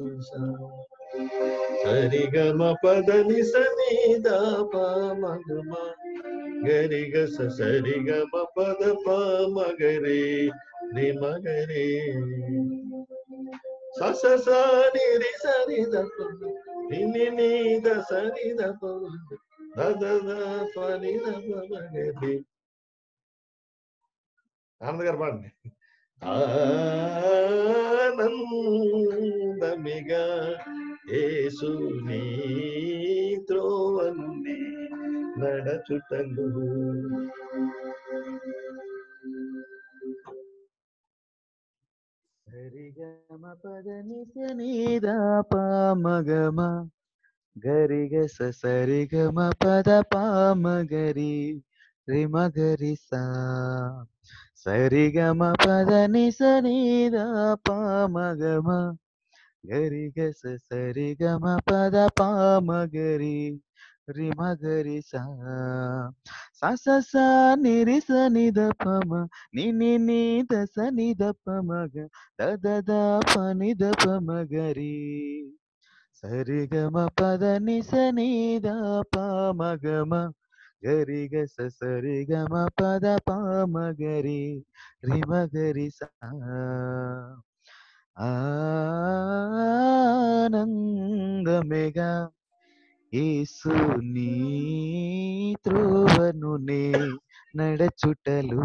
సరిగమ పద నిస నీద ప మగమ గరిగ సరిగమ పద ప మగరి రిమగరి స స ని రి స ని ద ని ని ని ద స ని ద ప ద ద ద ప ని ద ప మగరి. ఆనంద్ గారు పాడండి. ఆనందమిగా యేసుని త్రోవనుండి నడచుటలు సరిగమ పద నిస నీద ప మగమ గరిగ స సరిగమ పద ప మగరి రిమగరి సా సరిగమ పద నిస నీద ప మగమ గరిగ స సరిగమ పద ప మగరి రిమగరి సా స స స ని రి స ని ద ప మ ని ని ని ద స ని ద ప మగ ద ద ద ప ని ద ప మగరి సరిగమ పద నిస నీద ప మగమ గరిగ స సరిగమ పద ప మగరి రిమగరి సా ఆనందమేగా యేసు నీ త్రోవను నే నడచుటలు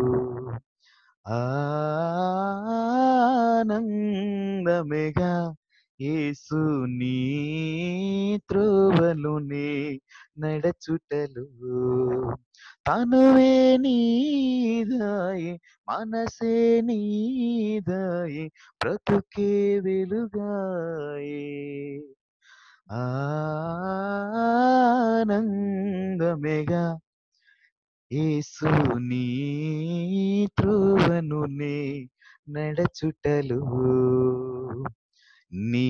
ఆనందమేగా యేసు నీ త్రోవను నే నడచుటలు తనువే నీదాయే మనసే నీదాయే బ్రతుకే వెలుగాయే ఆనందమేగా యేసు నీ త్రోవను నే నడచుటలు నీ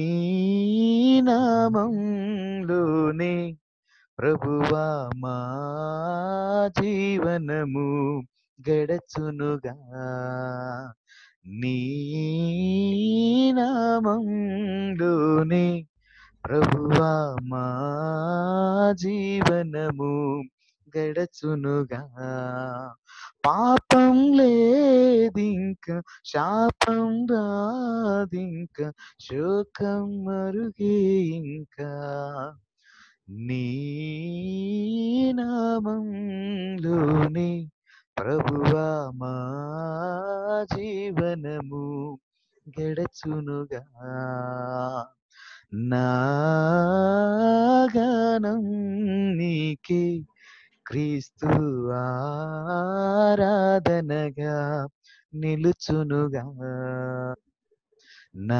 నామంలోనే ప్రభువా మా జీవనము గడచునుగా నీ నామంలోనే ప్రభువా మా జీవనము గడచునుగా పాపం లేదింక శాపం రాదింక శోకం మరుగే ఇంకా నీ నామంలోనే ప్రభువా మా జీవనము గడచునుగా నా గానం నీకే క్రీస్తు ఆరాధనగా నిలుచునుగా నా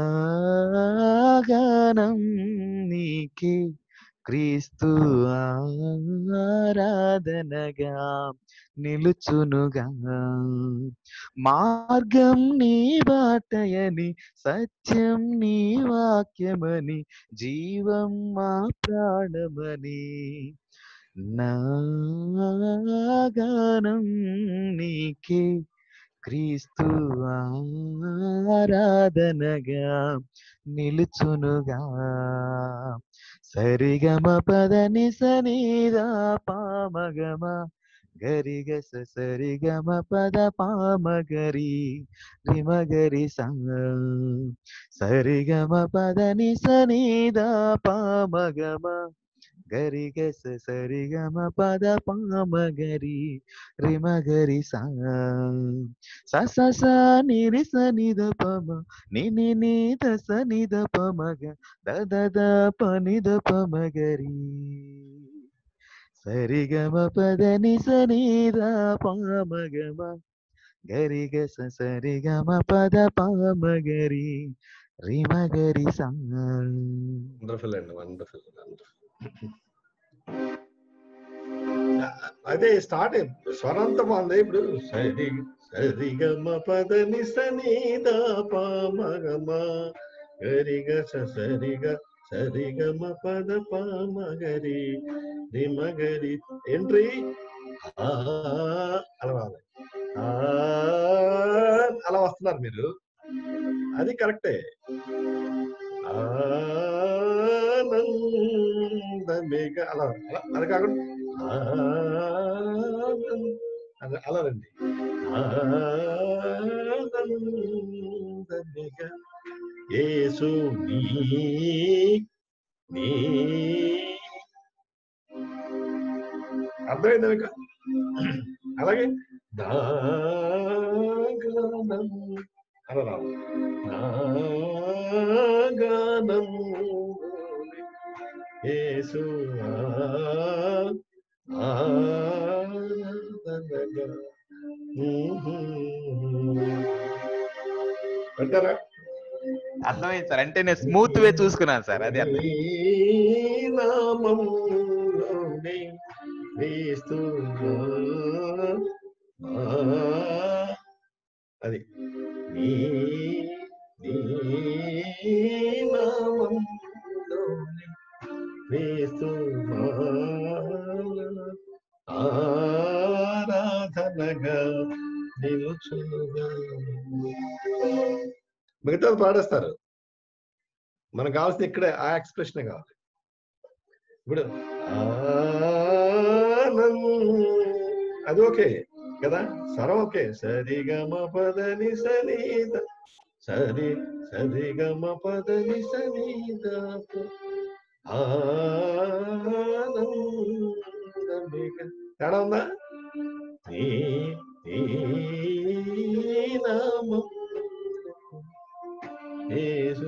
గానం నీకే క్రీస్తు ఆరాధనగా నిలుచునుగా మార్గం నీ బాటయని సత్యం నీ వాక్యమని జీవం మా ప్రాణమని నా గానం నీకే క్రీస్తు ఆరాధనగా నిలుచునుగా సరిగమ పదని సనిదా పామగమ గరిగ సరిగమ పద పామగరి రిమగరి సంగ సరిగమ పదని సనిదా పామగమ గరిగ సరిగమ పద పామగరి రిమగరి సంగ స స నిరి సనిద పమ నిని నీద సనిద పమగ దద ద పనిద పమగరి సరిగమ పదని సనిద పామగమ గరిగ సరిగమ పద పామగరి రిమగరి సంగ వండర్ఫుల్ అండి వండర్ఫుల్ అదే స్టార్ట్ స్వరంత బాగుంది ఇప్పుడు సరి సరిగమ పదని సనిద పామగమ గరిగ సరిగ సరిగమ పద పామగరి రిమగరి ఎంట్రీ అలా అలా వస్తున్నారు మీరు అది కరెక్టే ఆనందమేఘ అలా అది కాకుండా అలా రండి ఆనందమేఘ యేసు నీ నీ అర్థమైందా మీకు అలాగే నాగానం అలా రావు నాగానం యేసు అంటారా అర్థమైంది సార్ అంటే నేను స్మూత్ వే చూసుకున్నాను సార్ అది అర్థం నామంలోనే వేస్తూ అది నీ నీ నామంలోనే వేస్తూ ఆరాధనగా నిలుచునుగా మిగతాది పాడేస్తారు మనకు కావాల్సింది ఇక్కడే ఆ ఎక్స్ప్రెషన్ కావాలి ఇప్పుడు అది ఓకే కదా స్వరం ఓకే సరిగమ పదని సనీద సరి సరిగమ పదని సనీద ఆనందమిగా తేడా ఉందా? నీ నీ నామం యేసు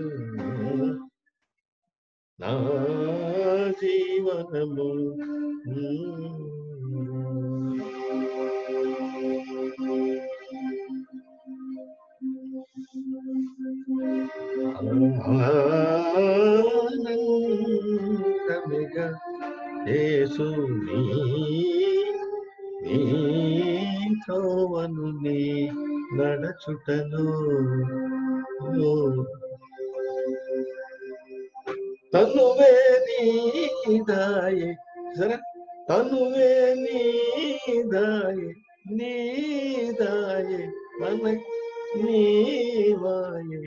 నా జీవనము. ఆనందమిగా యేసు నీ నీ త్రోవను నీ నడచుటను తనువే నీదాయే సరే తనువే నీదాయే నీదాయే మన నీవాయే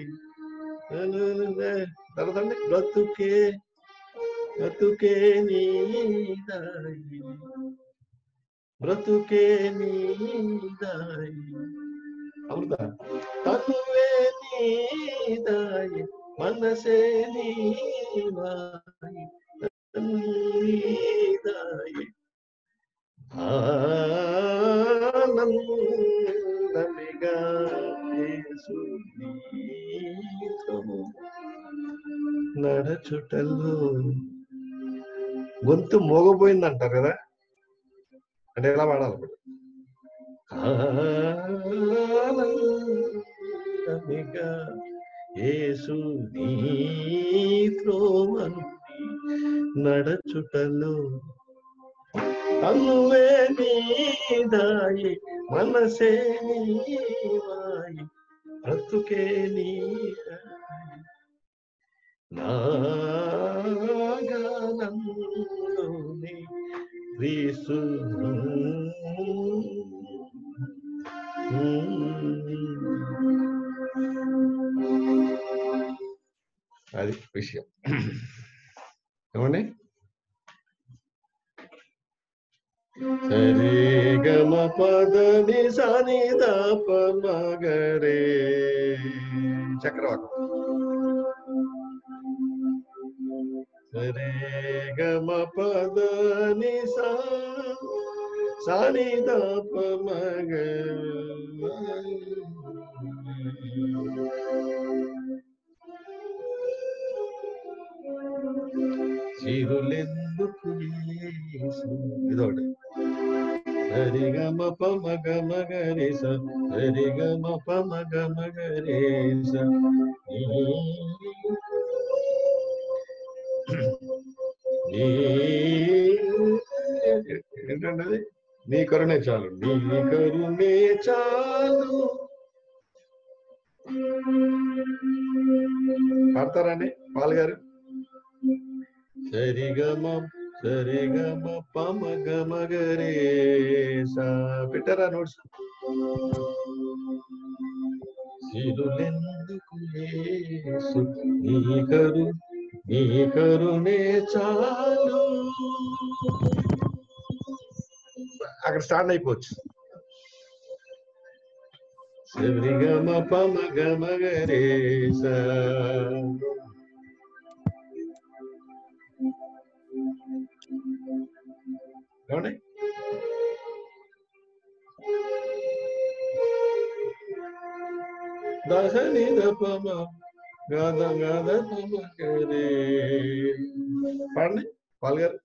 తర్వాతండి బ్రతుకే బ్రతుకే నీదాయే బ్రతుకే నీదాయే అమృత తనువే నీదాయే మనసే నీవాయే నీదాయే ఆనందమిగా యేసు నీతో నడచుటలో. గొంతు మోగపోయింది అంటారు కదా, అంటే ఎలా పాడాలి? ఆనందమిగా యేసు నీతో నడచుటలో తనువే నీదాయే మనసే నీవాయే బ్రతుకే నీదాయే నా గానంలోనే క్రీస్తు. అది విషయం. ఏమండి? సరే గమ పదని సని దప మగరే చక్రవాకం. సరే గమ పదని సని దప మగ చిరులెందుకు యేసు ఇదొకటి. సరిగమ పమగ మగరేస సరిగమ పమగ మగరేస ఏంటంటే నీ కరుణే చాలు నీ కరుణే చాలు. పాడతారండి పాల్ గారు? సరిగమ సరిగమ పమగ మగరేస పెట్టారా నోట్స్? సిరులెందుకు యేసు నీ కరు నీ కరుణే చాలు. అక్కడ స్టార్ట్ అయిపోవచ్చు. సరిగమ పమగ మగరేస ఏమండి? దశని దపమ గద గద పమగరే పాడండి పాల్ గారు.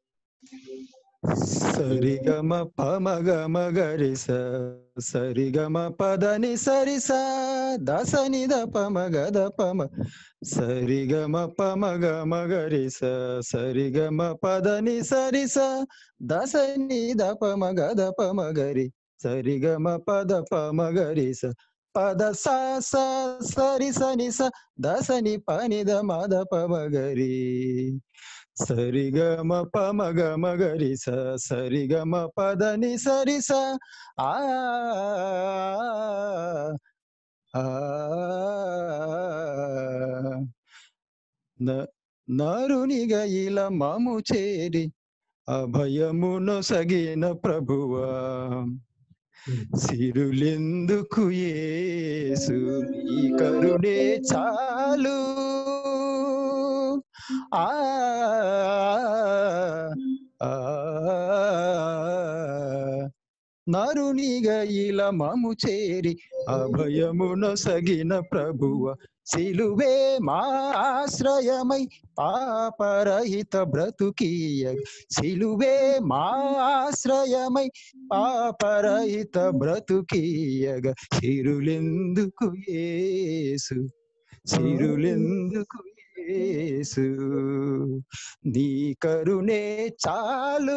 సరిగమ పమగ మగరిస సరిగమ పదని సరిస దసని దపమ గద పమ సరిగమ పమగ మగరిస సరిగమ పదని సరిస దసని దపమ గద పమగరి సరిగమ పద పమగరిస పద సా సరి సని స దసని పనిద మద పమగరి సరిగమ పమగ మగరిస సరిగమ పదని సరిస ఆ నరునిగా ఇలా మాము చేరి అభయమును సగిన ప్రభువా సిరులెందుకు యేసు నీ కరుణే చాలు. ఆ నరునిగా ఇలా మము చేరి అభయమునొసగిన ప్రభువ సిలువే మా ఆశ్రయమై పాపరహిత బ్రతుకీయ సిలువే మా ఆశ్రయమై పాపరహిత బ్రతుకీయగ సిరులెందుకు యేసు సిరులెందుకు యేసు నీ కరుణే చాలు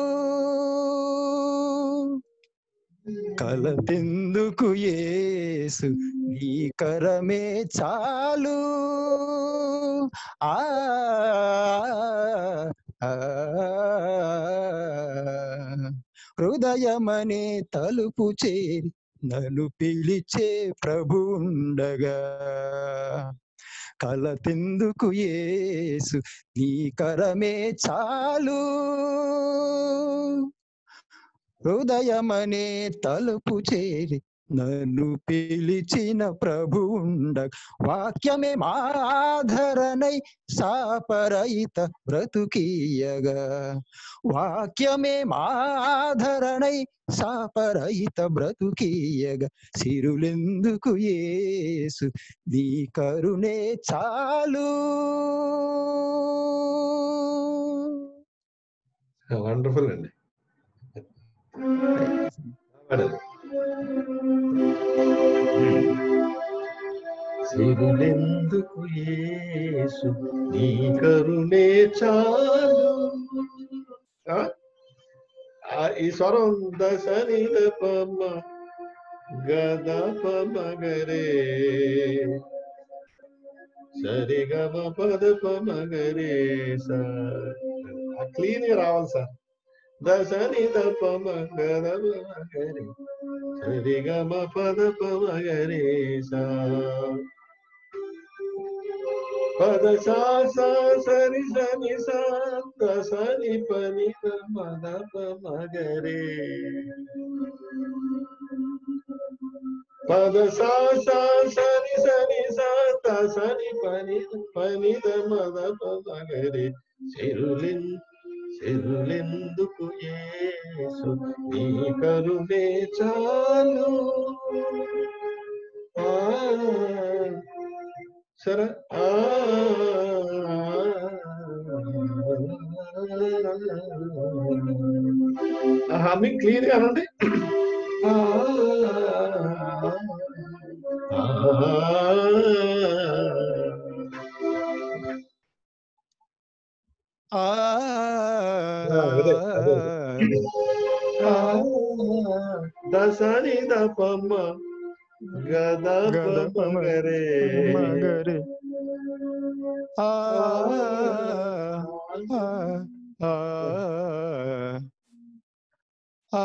కలతెందుకు యేసు నీ కరమే చాలు ఆ ఆ, హృదయమనే తలుపు చేరి నన్ను పిలిచే ప్రభు ఉండగా కలతెందుకు యేసు నీ కరమే చాలు హృదయమనే తలుపు చేరి నన్ను పిలిచిన ప్రభు ఉండగా వాక్యమే మాధరణై సాపరహిత బ్రతుకీయగా వాక్యమే మాధరణై సాపరహిత బ్రతుకీయగా సిరులెందుకు యేసు నీ కరుణే చాలు. వండర్ఫుల్ అండి. సిరులెందుకు యేసు నీ కరుణే చాలు. ఆ? ఆ, ఈ స్వరం దశ నిద పమ గద పమ గరే సరి గమ పద పమ గరే సా క్లీన్ గా రావాలి సార్. దశ నిద పమ గద పమ గరే సరి గమ పద పమ గరే సా పద సా సా సరి సని సా సని పని మద పమ గరే పద సా సా సని సని సా సని పని పని మద పమ గరే సిరులిన్ సిరులెందుకు యేసు నీ కరుణే చాలు. ఆ సరే ఆ హమ్మింగ్ క్లియర్ గా అనండి. దసని దపమ్మ గద పమగరే మగరే ఆ ఆ ఆ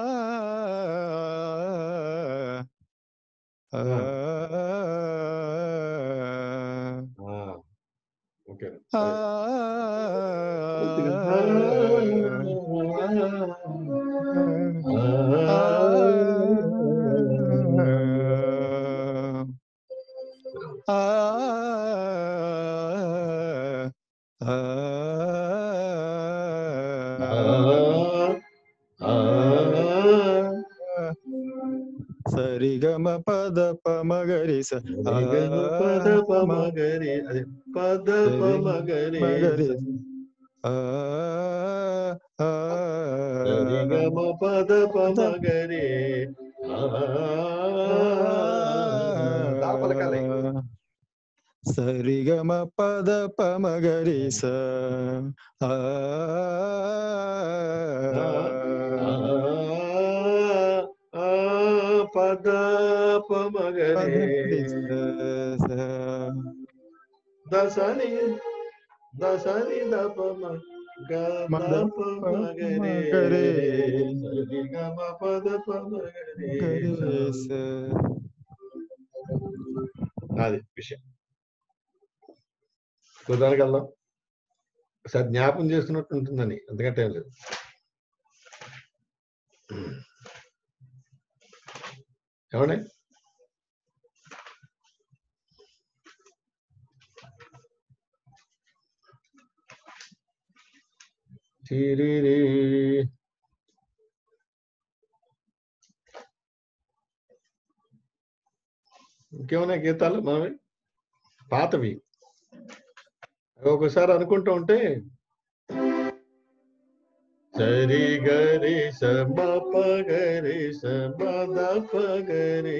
ఓకే సరిగమ పద పమగరి స పద పమగరి అదే పద పమగరి సరిగమ పద పమగరి సరిగమ పద పమగరి స పద పమగరి దసని దసని దపమ గద పమగరి సరిగమ పద పమగరి అది విషయం. కుదానికి వెళ్దాం సార్. జ్ఞాపం చేస్తున్నట్టు ఉంటుందని అంతకంటే ఏం లేదు. ఏమండి ఇంకేమైనా గీతాలు మనవి పాతవి ఒకసారి అనుకుంటూ ఉంటే సరి గరి సమ పగరి సమద పగరి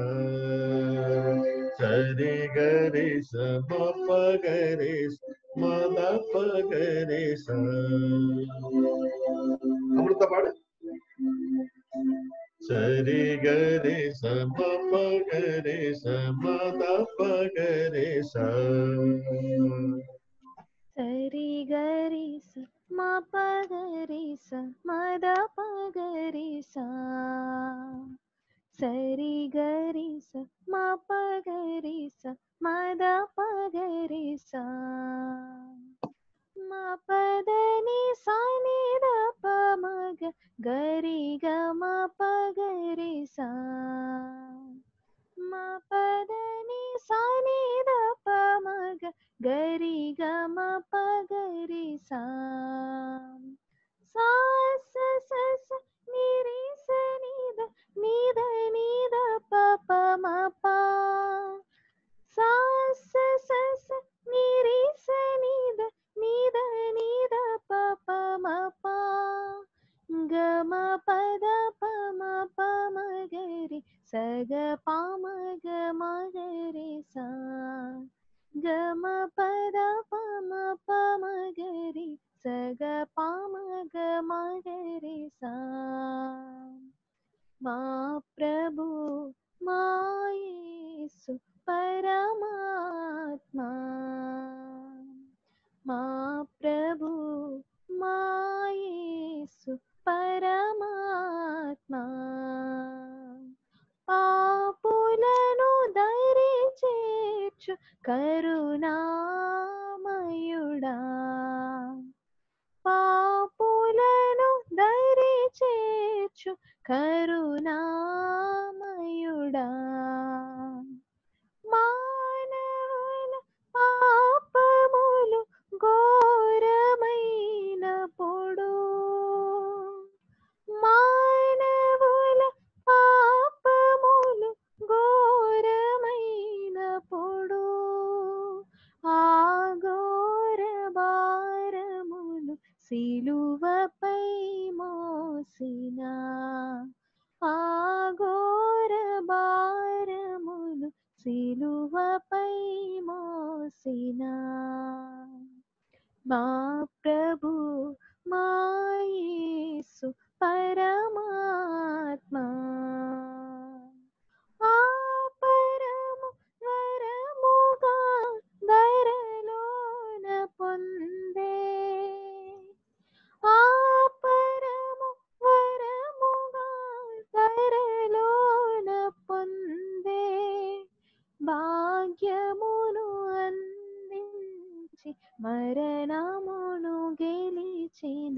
సరి గరి సమ పగరి మద పగరి అమృత పాడు సరి గరి సమ పగరి సమద పగరి సరి గరి స మా పగరి స మద పగరి సా సరి గరి స మా పగరి స మద పగరి సా మా పదని సాని ద ప మగ గరి గ మా పగరి సా మా పదని సాని ద ప మగ గరి గ మా పగరి సా సా స స స ని రి స ని ద ని ద ని ద ప ప మ ప సా స స స ని రి స ని ద ని ద ని ద ప ప మ ప గ మ ప ద ప మ ప మ గరి స గ ప మ గ మ గరి సా గ మ ప ద ప మ ప మ గరి స గ ప మ గ మ గరి సా మా ప్రభు మా యేసు పరమాత్మా మా ప్రభు మా యేసు పరమాత్మా పాపులను దరి చేర్చు కరుణామయుడా పాపులను దరి చేర్చు కరుణామయుడా మానవుల పాపములు ఘోరమైన పొడు మానవుల పాపములు ఘోరమైన పొడు ఆ ఘోర భారములు సిలువపై మోసిన ఆ ఘోర భారములు సిలువపై మోసిన మా ప్రభు మా యేసు పరమాత్మా ఆ పరము వరముగా ధరలోన పొందే ఆ పరము వరముగా ధరలోన పొందే భాగ్యమును అందించి మరణమును గెలిచిన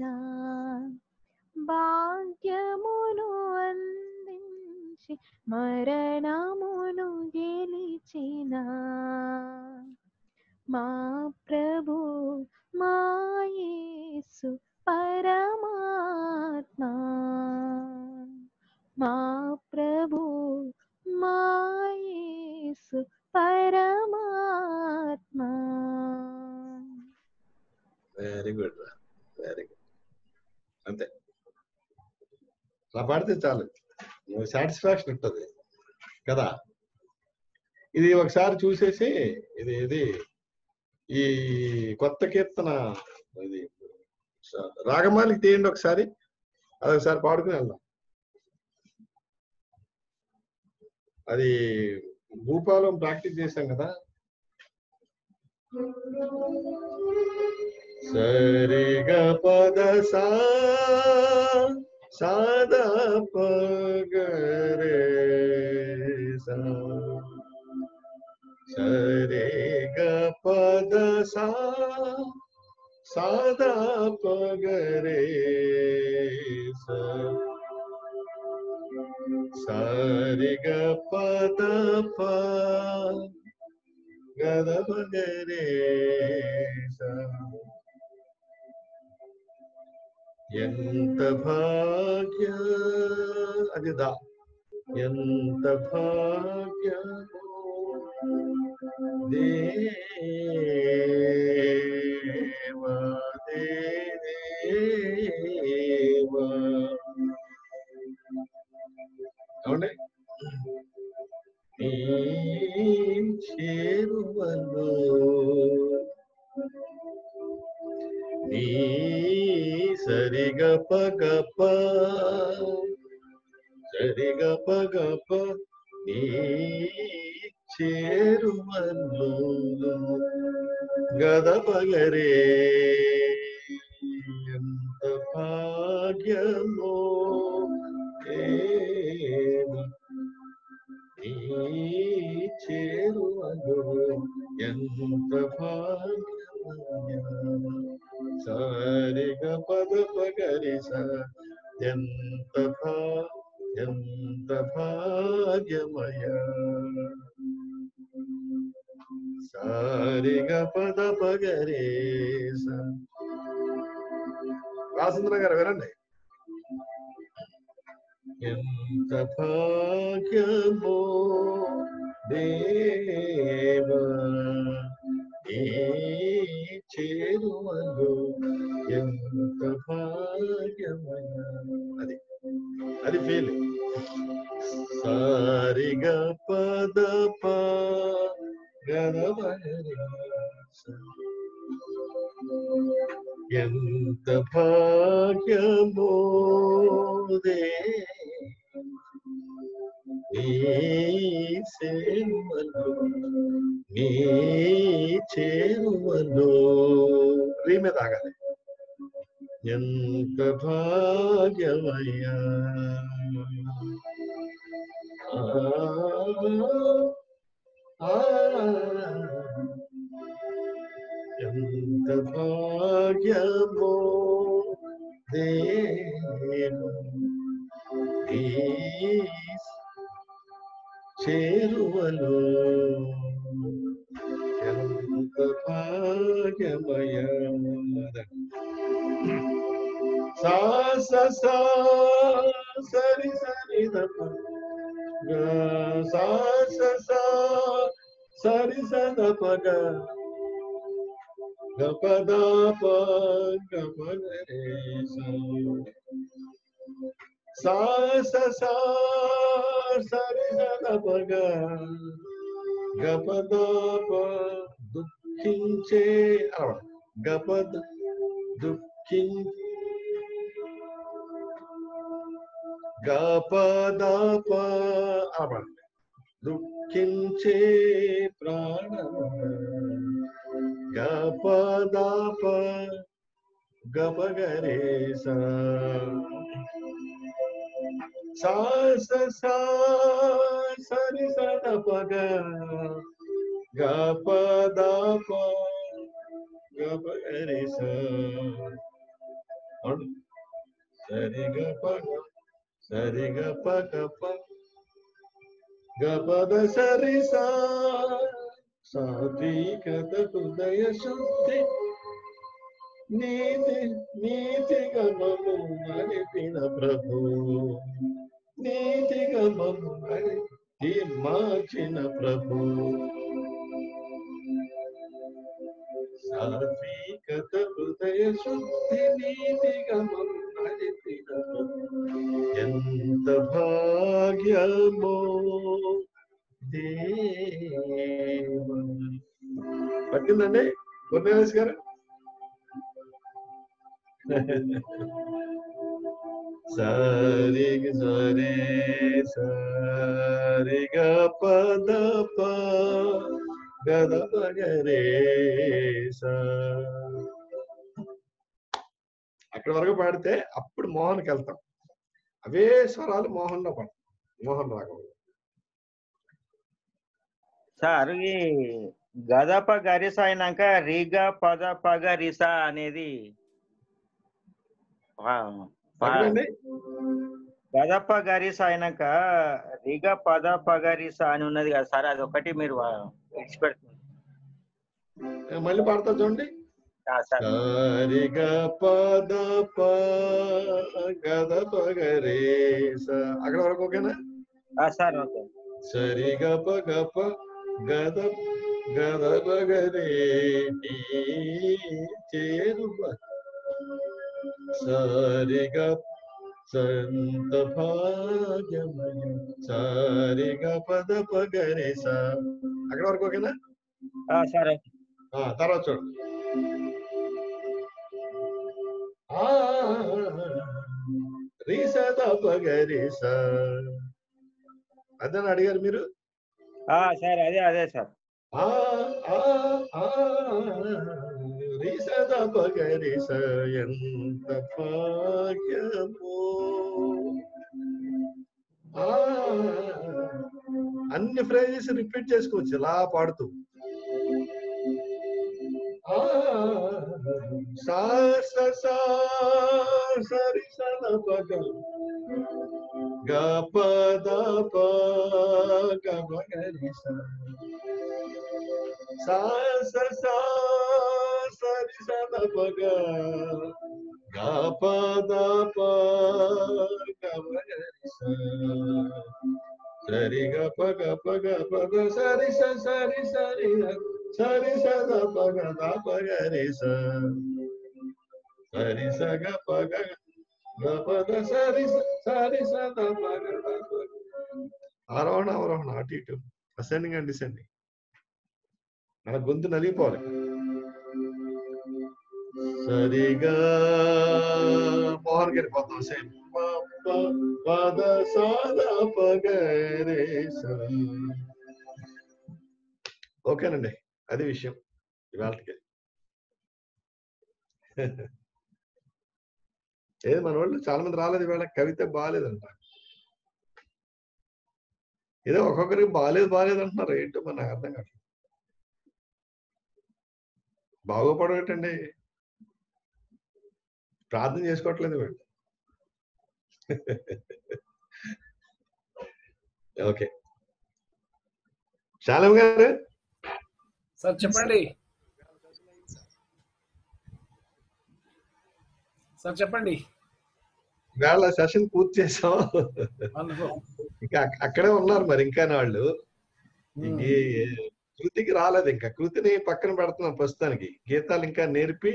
భాగ్యమును అందించి మరణమును గెలిచిన మా ప్రభు మా యేసు పరమాత్మా మా ప్రభు మా యేసు పరమాత్మా వెరీ గుడ్ వెరీ గుడ్ అంతే అలా పాడితే చాలు సాటిస్ఫాక్షన్ ఉంటుంది కదా. ఇది ఒకసారి చూసేసి ఇది ఇది ఈ కొత్త కీర్తన ఇది రాగమాలికి తీయండి ఒకసారి, అది ఒకసారి పాడుకుని వెళ్దాం. అది భూపాలం ప్రాక్టీస్ చేశాం కదా. సరిగ పద సా సాదా పగరే సా సరిగ పద సా సాదా పగరే సా సరిగ పద ప గద పగరే సా. ఎంత భాగ్య అది దా ఎంత భాగ్యమో దేవా దేవా అవునే నీ చేరువలో నీ సరిగప గప సరిగప గప నీ చేరువలో గద పగరే ఎంత భాగ్యమో దేవా నీ చేరువలో ఎంత భాగ్యమో సారిగ పద పగరిస ఎంత భా ఎంత భాగ్యమయ సారిగ పద పగరేస. రాసుంద్ర గారు వినండి. ఎంత భాగ్యమో దేవా నీ చేరువలో ఎంత భాగ్యమయ. అది అది ఫీల్. సారిగ పద ప ఎంత భాగ్యమో నీ సేవలో నీ చేరువలో రీ మీద ఆగాలి. ఎంత భాగ్యమయ్యా ఎంత భాగ్యమో దేవా నీ చేరువలో ఎంత భాగ్యమయ. సా సా సరి సరి దప సా సా సరి సదప గపదాప గపగరే సా సా సరి సదప గపదాప దుఃఖించే గపద దుఃఖిం గపదాప దుఃఖించే ప్రాణము గపదాప గపగరే సా సా సరి సదపగ గపదాప గపగరే సా సరి గప సరి గప గప గపద సరి సా సాత్వికత హృదయ శుద్ధి నీతి నీతి గమము నడిపిన ప్రభు నీతి గమము నడిపి మార్చిన ప్రభు సాత్వికత హృదయ శుద్ధి నీతి గమము నడిపిన ప్రభు ఎంత భాగ్యమో దేవా. పట్టిందండి గుర్నేష్ గారు. సరి సరే సరి గ పద ప గద పగరే సా. అక్కడి వరకు పాడితే అప్పుడు మోహన్కి వెళ్తాం. అవే స్వరాలు మోహన్ లో పడతాం. మోహన్ రాఘవ సార్ ఈ గదప గరిస అయినాక రిగ పద పగ రిస అనేది గదప గరిస అయినాక రిగ పద పగ రిస అని ఉన్నది కదా సార్, అది ఒకటి మీరు ఎక్స్పెక్ట్ మళ్ళీ పాడతా చూడండి. సరిగ పద ప గద పగరే సా. అక్కడ వరకు ఓకేనా సార్? ఓకే. సరి గప గప గద గద పగరే చేరువ సరిగా సంత భాగ్యమయ సరిగా పద పగరే సా. అక్కడ వరకు ఓకేనా? సరే. తర్వాత చూడండి. రీ సద పగరే సా. అదని అడిగారు మీరు. సార్ అదే అదే సార్. రీ సద పగరే సా ఎంత భాగ్యమో. అన్ని ఫ్రేజెస్ రిపీట్ చేసుకోవచ్చు ఇలా పాడుతూ. సా సా సరి సద పగ గ పద ప గ పగరి సా. సా సా సరి సద పగ గ పద ప గ పగరి సా. సరి గ పగ పగ పగ సరి స సరి సరి సరి సద పగ ద పగరి సా. సరి స గ పగ గ పద సరి సరి సద పగ ద పగ. ఆరోహణ అవరోహణ అటు ఇటు అసెండింగ్ అండ్ డిసెండింగ్. మన గొంతు నలిగిపోవాలి. సరిగా మోహన్ గారి పోతాం సేమ్ పద సాద పగరే సా. ఓకేనండి, అది విషయం ఇవాళకి. ఏది మన వాళ్ళు చాలా మంది రాలేదు ఇవాళ. కవిత బాగాలేదంట. ఏదో ఒక్కొక్కరికి బాగాలేదు బాగాలేదు అంటున్నారు. ఏంటో మన నాకు అర్థం కాదు. బాగోపడటండి, ప్రార్థన చేసుకోవట్లేదు వీళ్ళు. ఓకే శాలం గారు సార్ చెప్పండి. సార్ చెప్పండి. వేళ సెషన్ పూర్తి చేసాం. ఇంకా అక్కడే ఉన్నారు మరి ఇంకా వాళ్ళు. కృతికి రాలేదు ఇంకా. కృతిని పక్కన పెడుతున్నాం ప్రస్తుతానికి. గీతాలు ఇంకా నేర్పి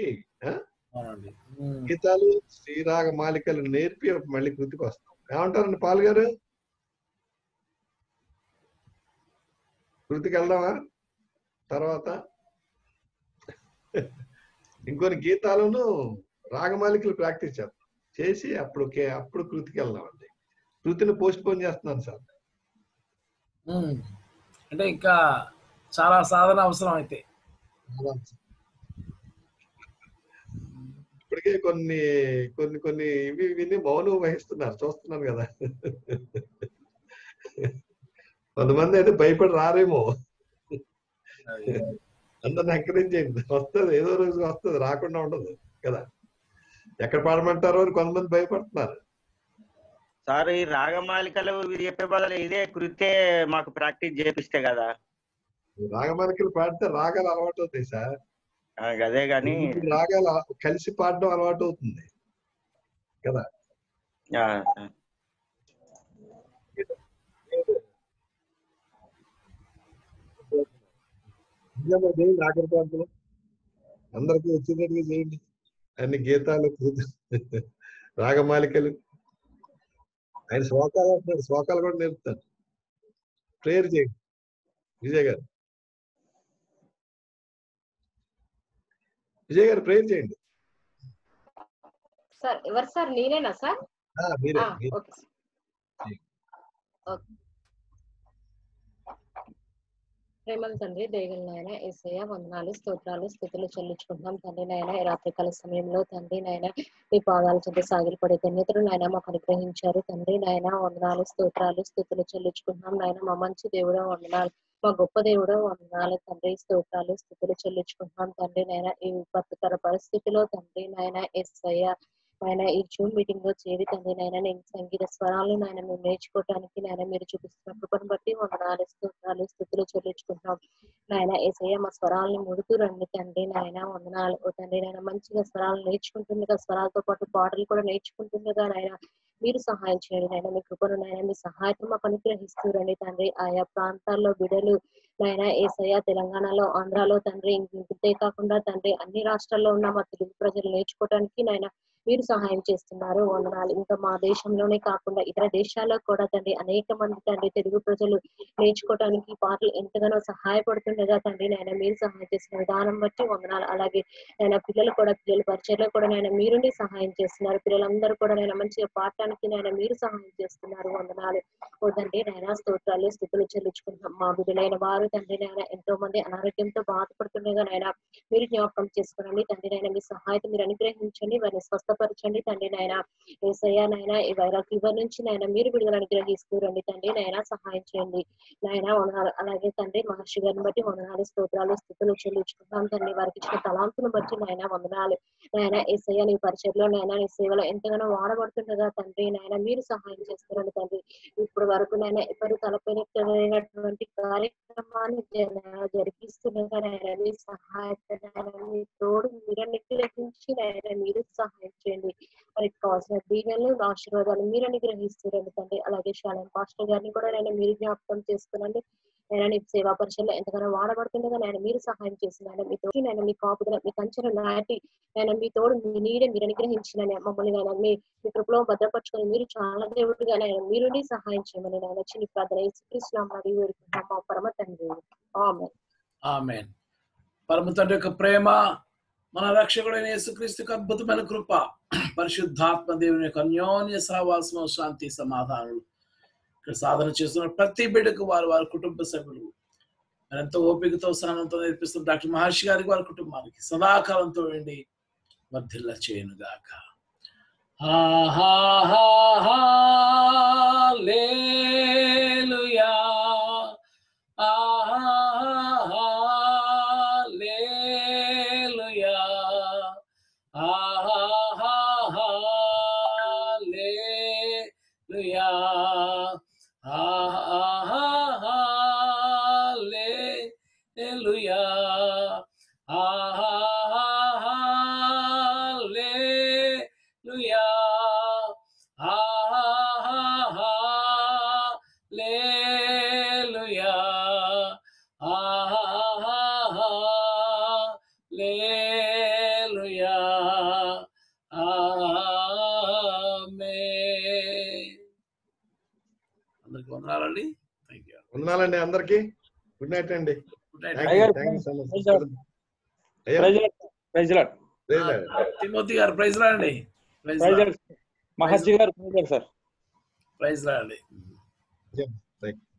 గీతాలు శ్రీరాగ మాలికలు నేర్పి మళ్ళీ కృతికి వస్తాం. ఏమంటారండి పాల్ గారు? కృతికి వెళ్దామా తర్వాత? ఇంకొన్ని గీతాలను రాగమాలికలు ప్రాక్టీస్ చేద్దాం చేసి అప్పుడు అప్పుడు కృతికి వెళ్దామండి. కృతిని పోస్ట్ పోన్ చేస్తున్నాను సార్. అంటే ఇంకా చాలా సాధన అవసరం అయితే. ఇప్పటికే కొన్ని కొన్ని కొన్ని ఇవి విని మౌనం వహిస్తున్నారు, చూస్తున్నాను కదా. కొంతమంది అయితే భయపడి రారేమో. అందరిని ఎంకరేజ్ చేయండి. వస్తుంది, ఏదో రోజు వస్తుంది, రాకుండా ఉండదు కదా. ఎక్కడ పాడమంటారో అని కొంతమంది భయపడుతున్నారు. సార్ ఈ రాగమాలికలు ఇది చెప్పే బదులు ఇదే కృతే మాకు ప్రాక్టీస్ చేపిస్తే కదా. రాగమాలికలు పాడితే రాగాలు అలవాటు అవుతాయి సార్. అదే గాని రాగాలు కలిసి పాడడం అలవాటు అవుతుంది కదా. ఆఖరి పాటలు అందరికీ వచ్చేటట్టుగా చేయండి. అన్ని గీతాలు రాగమాలికలు. ఆయన శ్లోకాలు అంటున్నాడు, శ్లోకాలు కూడా నేర్పుతాను. ప్రేయర్ చేయండి విజయ్ గారు. విజయ్ గారు ప్రేయర్ చేయండి. సార్ ఎవరు సార్? నేనేనా సార్? మీరే. Okay sir. ఓకే. ప్రేమల తండ్రి, దయగల నాయన యేసయ్య వందనాలు, స్తోత్రాలు, స్తుతులు చెల్లించుకుంటున్నాం తండ్రి. నాయన ఈ రాత్రికాల సమయంలో తండ్రి నాయన మీ పాదాల చెంత సాగిలపడే ధన్యతలు నాయన మాకు అనుగ్రహించారు తండ్రి. నాయన వందనాలు, స్తోత్రాలు, స్తుతులు చెల్లించుకుంటున్నాం నాయన. మా మంచి దేవుడో వందనాలు, మా గొప్ప దేవుడో వందనాలు తండ్రి. స్తోత్రాలు, స్తుతులు చెల్లించుకుంటున్నాం తండ్రి. నాయన ఈ విపత్తుకర పరిస్థితిలో తండ్రి నాయన యేసయ్య నాయన ఈ జూమ్ మీటింగ్ లో చేరి తండ్రి నాయన నేను సంగీత స్వరాలను నాయన మేము నేర్చుకోవడానికి నాయన మీరు చూపిస్తున్న కృపను బట్టి వందనాలు, స్తోత్రాలు, స్థుతులు చెల్లించుకుంటున్నాం నాయన. యేసయ్య మా స్వరాలను ముడుతూ రండి తండ్రి నాయన. వందనాలు ఓ తండ్రి నాయన. మంచిగా స్వరాలు నేర్చుకుంటుండగా, స్వరాలతో పాటు పాటలు కూడా నేర్చుకుంటుండగా నాయన మీరు సహాయం చేయండి నాయన. మీ కృపను నాయన మీ సహాయం మాకు అనుగ్రహిస్తూ రండి తండ్రి. ఆయా ప్రాంతాల్లో బిడలు నాయన ఏసయ్య తెలంగాణలో ఆంధ్రాలో తండ్రి ఇంతే కాకుండా తండ్రి అన్ని రాష్ట్రాల్లో ఉన్న మా తెలుగు ప్రజలు నేర్చుకోవడానికి నాయన మీరు సహాయం చేస్తున్నారు వందనాలు. ఇంకా మా దేశంలోనే కాకుండా ఇతర దేశాల్లో కూడా తండ్రి అనేక మంది తండ్రి తెలుగు ప్రజలు నేర్చుకోవడానికి పాటలు ఎంతగానో సహాయపడుతుండగా తండ్రి నాయన మీరు సహాయం చేసిన విధానం బట్టి వందనాలు. అలాగే ఆయన పిల్లలు కూడా పిల్లల పరిచయలో కూడా నాయన మీరుండి సహాయం చేస్తున్నారు. పిల్లలందరూ కూడా నేను మంచిగా పాడటానికి నాయన మీరు సహాయం చేస్తున్నారు వందనాలు. తండ్రి నాయన స్తోత్రాలు స్థుతులు చెల్లించుకుంటున్నాం. మా బిడ్డలైన వారు తండ్రి నాయన ఎంతో మంది అనారోగ్యంతో బాధపడుతుండగా నాయన మీరు జ్ఞాపకం చేసుకోనండి తండ్రి నాయన మీ సహాయత మీరు అనుగ్రహించండి, వారిని స్వస్థపరచండి తండ్రి నాయన. ఏసయ్య నాయన ఈ వైరల్ ఫీవర్ నుంచి నాయన మీరు విడుదల అనుగ్రహిస్తూ రండి తండ్రి నాయన సహాయం చేయండి నాయన వందనాలు. అలాగే తండ్రి మహర్షి గారిని బట్టి వందనాలు స్తోత్రాలు స్థుతులు చెల్లించుకుంటాం తండ్రి. వారికి ఇచ్చిన తలాంతును బట్టి నాయన వందనాలు నాయన. ఏసయ్య నీ పరిచయలో నాయన నీ సేవలో ఎంతగానో వాడబడుతుండగా తండ్రి నాయన మీరు సహాయం చేస్తారండి తండ్రి. ఇప్పుడు వరకు నాయన ఎవరు తలపైనటువంటి కార్యక్రమాన్ని జరిపిస్తుండగా నాయన మీ సహాయత మీ తోడు మీరు నిగ్రహించి నాయన మీరు సహాయం చేయండి. వారికి కావాల్సిన దీవెనలు ఆశీర్వాదాలు మీరు అనుగ్రహిస్తురండి తండ్రి. అలాగే శాలం పాస్టర్ గారిని కూడా నేను మీరు జ్ఞాపకం చేసుకునండి. నేను నీ సేవా పరిచయలో ఎంతగానో వాడబడుతుండగా నేను మీరు సహాయం చేస్తున్నాను. మీ తోటి నేను మీ కాపుదల మీ కంచెను నాటి నేను మీ తోడు మీ నీడ మీరు అనుగ్రహించిన మమ్మల్ని నేను మీ మీ కృపలో భద్రపరుచుకొని మీరు చాలా దేవుడిగా నేను మీరు సహాయం చేయమని నేను వచ్చి ప్రార్థన యేసుక్రీస్తు నామములో వేడుకుంటున్నాం మా పరమ తండ్రి. ఆమేన్. ఆమేన్. పరమ తండ్రి యొక్క ప్రేమ, మన రక్షకుడైన యేసుక్రీస్తుకు అద్భుతమైన కృప, పరిశుద్ధాత్మ దేవుని యొక్క అన్యోన్య సహవాసము, శాంతి సమాధానాలు ఇక్కడ సాధన చేస్తున్న ప్రతి బిడ్డకు వారు వారి కుటుంబ సభ్యులు ఎంతో ఓపికతో సహనంతో నేర్పిస్తున్న డాక్టర్ మహర్షి గారికి వారి కుటుంబానికి సదాకాలంతో ఉండి వర్ధిల్ల చేయను గాక. హల్లెలూయా హల్లెలూయా హల్లెలూయా హల్లెలూయా హల్లెలూయా హల్లెలూయా హల్లెలూయా ఆమేన్. అందరికీ వందనాలండి. Thank you. వందనాలండి అందరికి. గుడ్ నైట్ అండి. Good night. Thank you thank you so much. అయ్యా praise Lord. Praise Lord. Timothy గారు ప్రైజ్ లాండి. Praise praise Lord. Lord. Maharshi గారు ప్రైజ్ లార్డ్ సార్. ప్రైజ్ లాండి. Thank you.